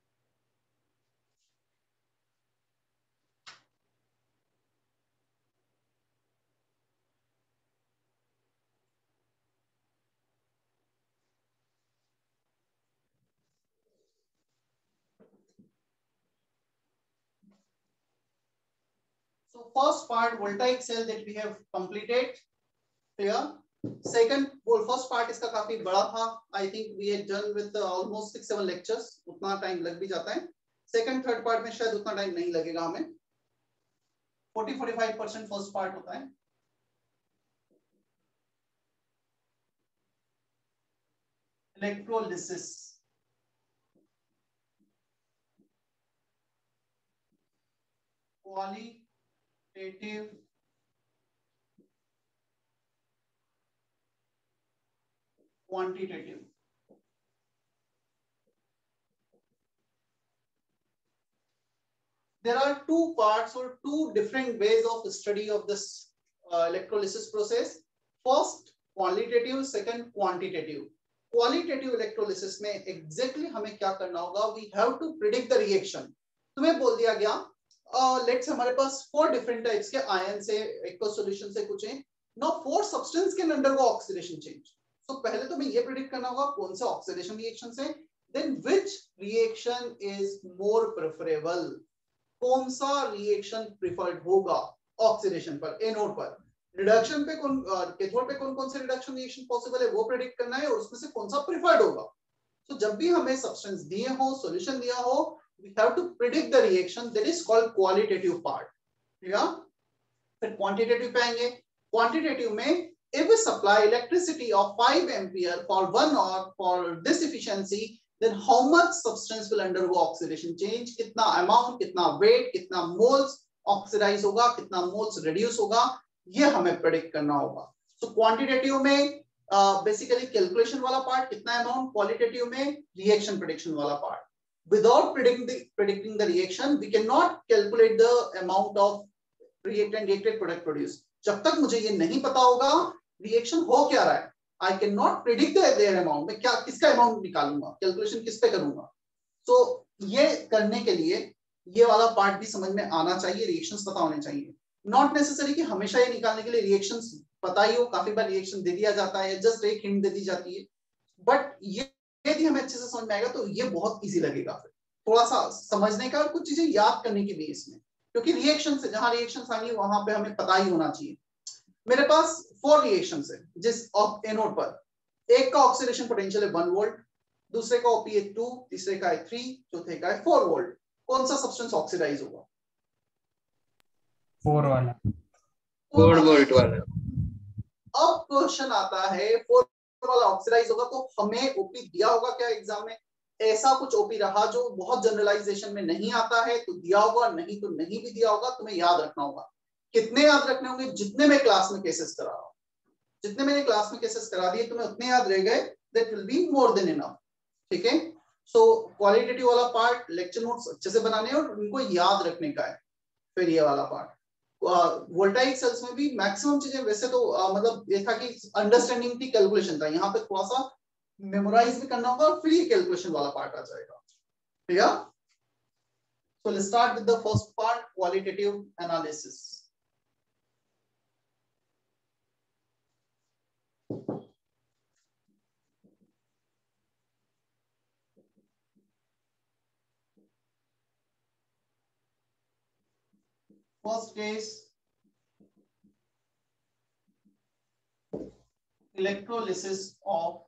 So first part voltaic cell that we have completed. Clear? Second, वो first part इसका काफी बड़ा था। I think we had done with uh, almost six seven lectures. उतना टाइम लग भी जाता है। Second third part में शायद उतना टाइम नहीं लगेगा हमें। forty forty-five percent first part होता है। Electrolysis. Qualitative quantitative. There are two parts or two different ways of study of this uh, electrolysis process. First qualitative, second quantitative. Qualitative electrolysis में exactly हमें क्या करना होगा? We have to predict the reaction. तुम्हें बोल दिया गया uh, let's हमारे पास four different types के ion से aqueous solution से कुछ हैं. Now four substance can undergo oxidation change. तो पहले तो मैं ये प्रेडिक्ट करना होगा कौन से ऑक्सीडेशन रिएक्शन से then which reaction is more preferable? कौन सा रिएक्शन प्रिफर्ड होगा ऑक्सीडेशन पर, एनोड पर? रिडक्शन पे कौन, कैथोड पे कौन कौन से रिडक्शन रिएक्शन पॉसिबल है वो प्रेडिक्ट करना है, और उसमें से कौन सा प्रिफर्ड होगा. तो जब भी हमें सब्सटेंस दिए हो, सॉल्यूशन दिया हो, we have to predict the reaction, that is called qualitative part. ठीक है. फिर quantitative पे आएंगे. Quantitative में if we supply electricity of five ampere for one hour for this efficiency, then how much substance will undergo oxidation change? कितना amount, कितना weight, कितना moles oxidize होगा, कितना moles reduce होगा, ये हमें predict करना होगा. So quantitative में uh, basically calculation वाला part, कितना amount, qualitative में reaction prediction वाला part. Without predicting the predicting the reaction, we cannot calculate the amount of reactant reacted product produced. जब तक मुझे ये नहीं पता होगा रिएक्शन हो क्या रहा है, I cannot predict their amount. मैं क्या किसका अमाउंट निकालूंगा, कैलकुलेशन किस पे करूंगा. तो ये करने के लिए ये वाला पार्ट भी समझ में आना चाहिए, रिएक्शंस पता होने चाहिए. नॉट नेसेसरी कि हमेशा ये निकालने के लिए रिएक्शंस पता ही हो, काफी बार रिएक्शन दे दिया जाता है, जस्ट एक हिंट दे दी जाती है. बट ये यदि हमें अच्छे से समझ में आएगा तो ये बहुत इजी लगेगा फिर थोड़ा सा समझने का, और कुछ चीजें याद करने की भी इसमें, क्योंकि रिएक्शन से जहां रिएक्शंस आएंगी वहां पे हमें पता ही होना चाहिए. मेरे पास फोर रिएक्शंस है जिस एनोड पर, एक का ऑक्सीडेशन पोटेंशियल है वन वोल्ट, दूसरे का ओपी है टू, तीसरे का है थ्री, चौथे का है फोर वोल्ट. कौन सा सब्सटेंस ऑक्सीडाइज होगा? फोर वाला, फोर वोल्ट वाला. अब क्वेश्चन आता है फोर वाला ऑक्सीडाइज होगा तो हमें ओपी दिया होगा क्या एग्जाम में? ऐसा कुछ ओपी रहा जो बहुत जनरलाइजेशन में नहीं आता है तो दिया होगा, नहीं तो नहीं भी दिया होगा. तुम्हें याद रखना होगा. कितने याद रखने होंगे? जितने मैं क्लास में केसेस करा रहा हूं, जितने मैंने क्लास में केसेस करा दिए तुम्हें उतने याद रह गए, that will be more than enough. ठीक है. सो क्वालिटेटिव वाला पार्ट लेक्चर नोट्स अच्छे से बनाने और उनको याद रखने का है. फिर ये वाला पार्ट वोल्टाइक सेल्स में भी मैक्सिमम चीजें वैसे तो uh, मतलब ये था कि अंडरस्टैंडिंग थी, कैलकुलेशन था. यहाँ पे थोड़ा सा मेमोराइज भी करना होगा और फिर ये कैलकुलेशन वाला पार्ट आ जाएगा. ठीक है. So let's start with the first part, qualitative analysis. First case, electrolysis of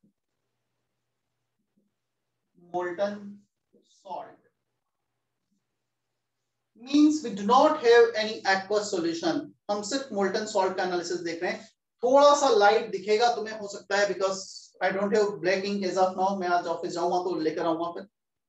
molten salt. Means we do not have any aqueous solution. हम सिर्फ molten salt का एनालिसिस देख रहे हैं. थोड़ा सा लाइट दिखेगा तुम्हें हो सकता है, because I don't have black ink as of now. मैं आज ऑफिस जाऊंगा तो लेकर आऊंगा फिर.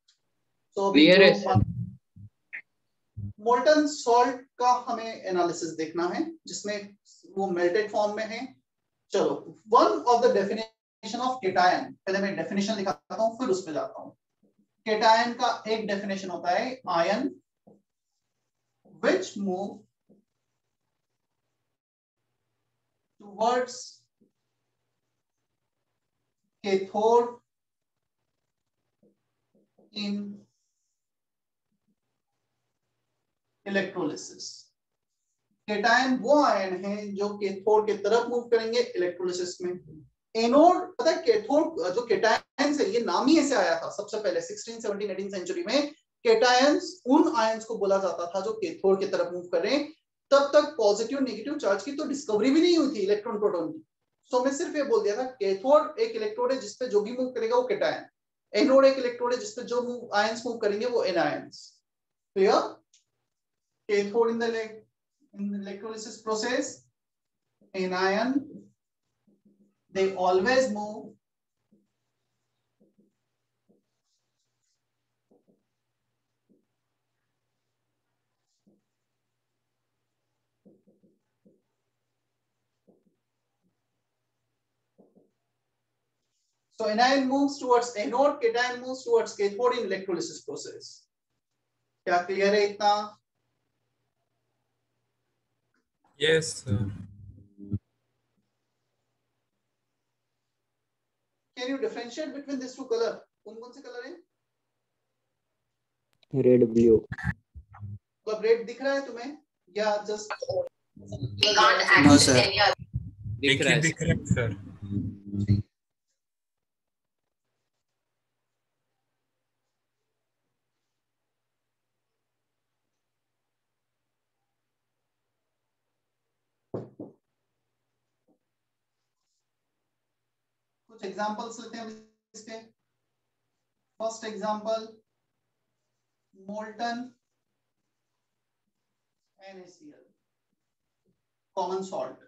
So मोल्टन सॉल्ट का हमें एनालिसिस देखना है जिसमें वो मेल्टेड फॉर्म में है. चलो, one of the definition of cation, पहले मैं डेफिनेशन लिखाता हूं फिर उस पे जाता हूं. केटायन का एक डेफिनेशन होता है ion which move towards cathode in electrolysis. Cation वो आयन है जो कैथोड के तरफ मूव करेंगे इलेक्ट्रोलिसिस में. एनोड, पता है कैथोड जो केटायन है ये नाम ही ऐसे आया था सबसे पहले सिक्सटीन सेवनटीन एटीन सेंचुरी में. केटायंस उन आयंस को बोला जाता था जो कैथोड की तरफ मूव करें. तब तक पॉजिटिव नेगेटिव चार्ज की तो डिस्कवरी भी नहीं हुई थी इलेक्ट्रॉन प्रोटॉन की. सो मैं सिर्फ ये बोल दिया था कैथोड एक इलेक्ट्रोड है जिसपे जो भी मूव करेगा वो केटायन, एनोड एक इलेक्ट्रोड है जिसपे जो मूव आयंस मूव करेंगे वो anions. Clear? Cathode in the in the electrolysis process, anion, they always move so anion moves towards anode, cation moves towards cathode in electrolysis process. क्या clear है इतना? Yes, sir. Can you differentiate between these two color? कौन कौन से colour हैं? Red, blue. मतलब red दिख रहा है तुम्हें या जस्ट? नो सर, दिख रहा है दिख रहा है सर. कुछ एग्जांपल्स लेते हैं इसके। First example molten NaCl common salt.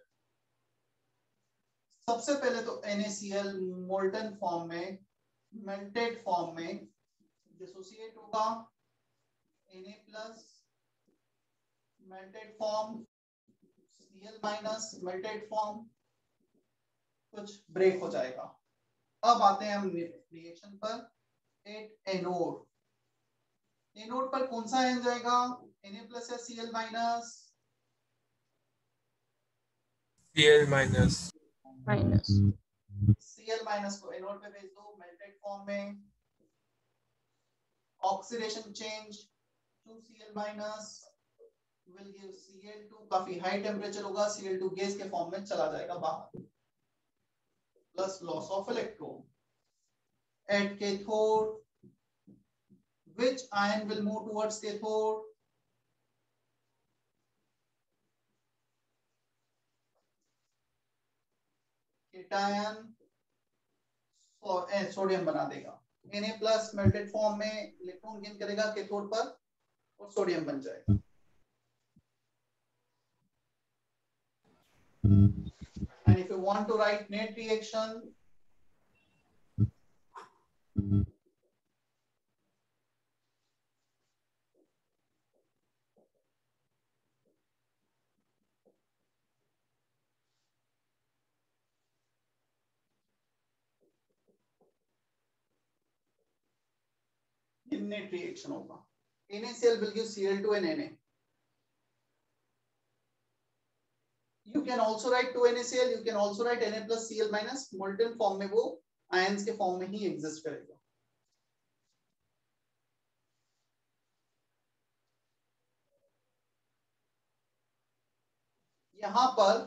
सबसे पहले तो NaCl मोल्टन फॉर्म में, मेल्टेड फॉर्म में डिसोसिएट होगा, Na plus melted form, Cl minus melted form, कुछ ब्रेक हो जाएगा। अब आते हैं हम रिएक्शन पर। एट एनोड, एनोड पर कौन सा आयन जाएगा? Na प्लस या Cl minus? Cl minus. Minus. Cl minus को एनोड पे भेज दो मेल्टेड फॉर्म में। Oxidation change to Cl minus will give C L two, काफी हाई टेम्परेचर होगा, C L टू गैस के फॉर्म में चला जाएगा बाहर, plus loss of electron. At cathode, which ion will move towards cathode? Cation और sodium बना देगा। Na प्लस मेल्टेड फॉर्म में इलेक्ट्रॉन गेन करेगा कैथोड पर और सोडियम बन जाएगा। And if you want to write net reaction, net reaction होगा। NaCl will give Cl two and Na. You can also write two NaCl, you can also write Na plus Cl minus, molten form में वो ions के form में ही exist करेगा। यहां पर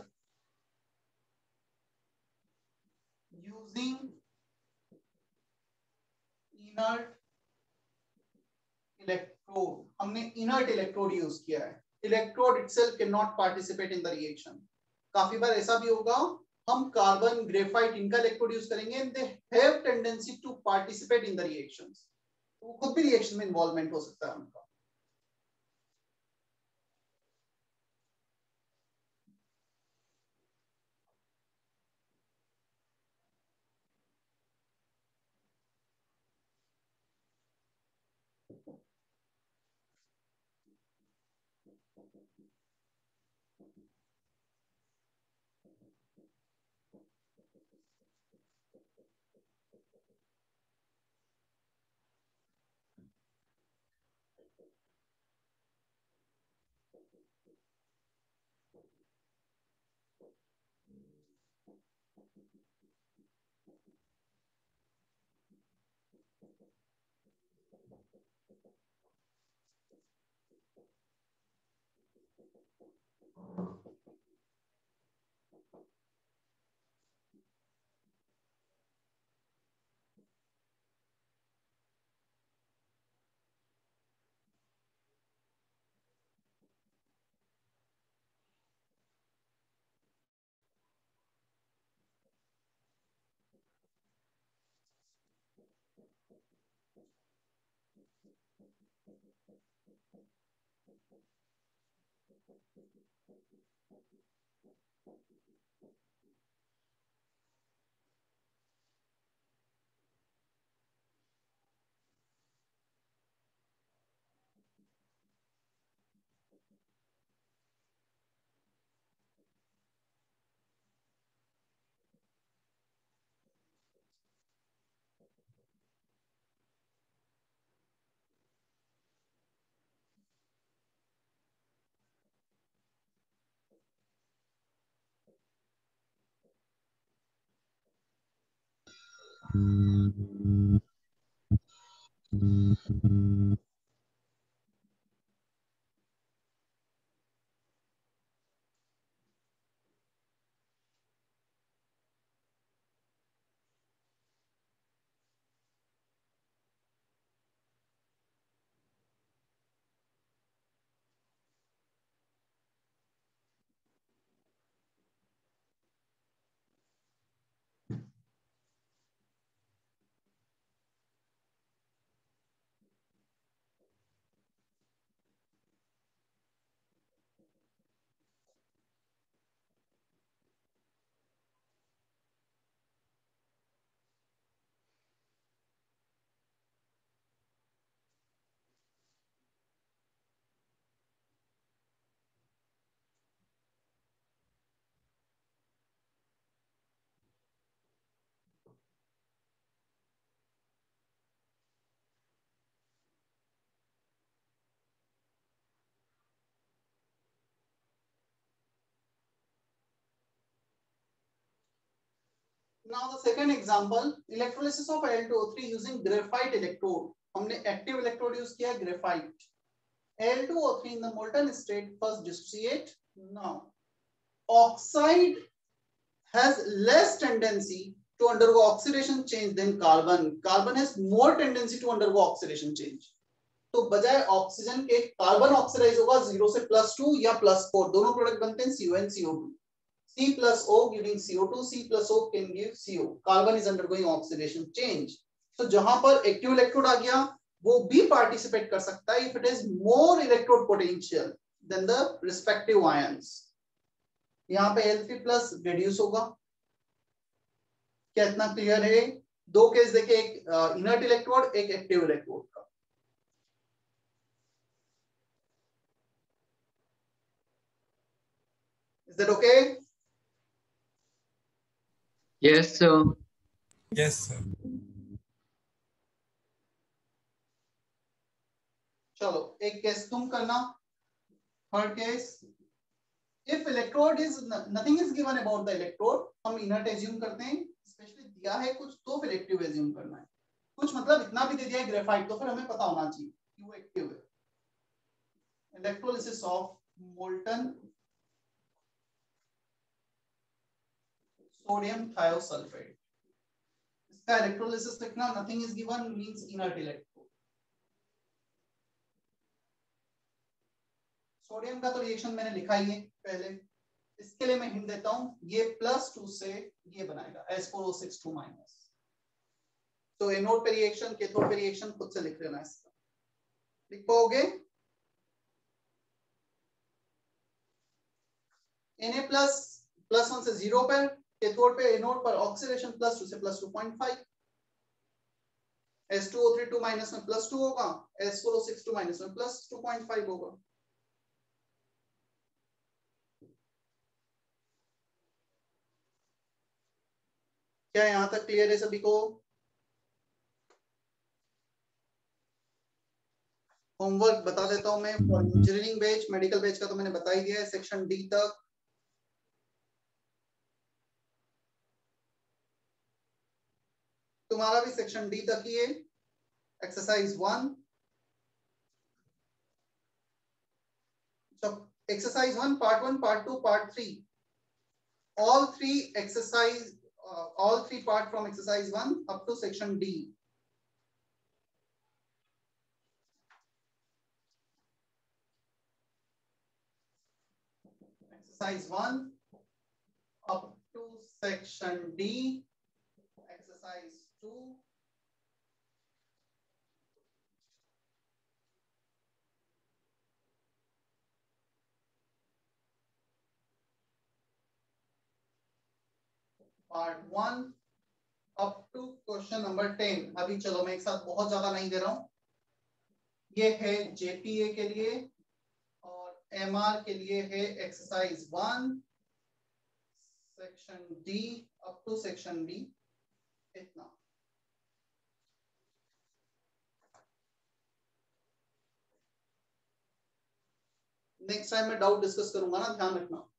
using inert electrode, हमने inert electrode use किया है। Electrode itself can not participate in the reaction. काफी बार ऐसा भी होगा, हम कार्बन, ग्रेफाइट इनका इलेक्ट्रोड यूज करेंगे and they have tendency to participate in the reactions, वो खुद भी रिएक्शन में इन्वॉल्वमेंट हो सकता है उनका। Now the second example, electrolysis of Al two O three using graphite electrode. हमने active electrode use किया graphite. Al two O three in the molten state first dissociate. Now oxide has less tendency to undergo oxidation change than carbon. Carbon has more tendency to undergo oxidation change. तो बजाय oxygen के carbon oxidise होगा zero से plus two या plus four, दोनों product बनते हैं C O and C O two. C plus O giving C O two, C plus O can give C O. Carbon is undergoing oxidation change. So जहां पर active electrode आ गया वो भी participate कर सकता है if it is more electrode potential than the respective ions. यहाँ पे L three plus reduce होगा. क्या इतना क्लियर है? दो केस देखे, एक इनर्ट इलेक्ट्रोड, एक एक्टिव इलेक्ट्रोड का. Is that okay? Yes, sir. Yes, sir. चलो एक केस तुम करना. Third case, if electrode is nothing is given about the electrode, हम inert assume करते हैं. स्पेशली दिया है कुछ तो फिर एक्टिव assume करना है. कुछ मतलब इतना भी दे दिया है ग्रेफाइट तो फिर हमें पता होना चाहिए कि वो एक्टिव है. Electrolysis of molten sodium thiosulphate. इसका इलेक्ट्रोलिसिस लिखना, nothing is given means inert electrode. Sodium का तो रिएक्शन मैंने लिखा ही है पहले. इसके लिए मैं हिंट देता हूं, ये प्लस टू से ये बनाएगा S four O six two minus. तो एनोड पे रिएक्शन, कैथोड पे रिएक्शन खुद से लिख लेना. इसका लिख पाओगे? Na प्लस प्लस वन से जीरो पर, कैथोड पे एनोड पर ऑक्सीडेशन प्लस टू से plus two point five. S two O three two minus में प्लस टू होगा, S four O six two minus में प्लस टू पॉइंट फाइव होगा. क्या यहां तक क्लियर है सभी को? होमवर्क बता देता हूं मैं. इंजीनियरिंग बैच, मेडिकल बैच का तो मैंने बता ही दिया है. सेक्शन डी तक तुम्हारा भी सेक्शन डी तक ही है. Exercise one, exercise one, part one, part two, part three, all three exercise uh, all three part from exercise one up to section D. Exercise one up to section D. Exercise two. Part one up to question number ten. अभी चलो मैं एक साथ बहुत ज्यादा नहीं दे रहा हूं. ये है जेपीए के लिए और एमआर के लिए है exercise one, section D up to section D. इतना. नेक्स्ट टाइम मैं डाउट डिस्कस करूंगा ना, ध्यान रखना.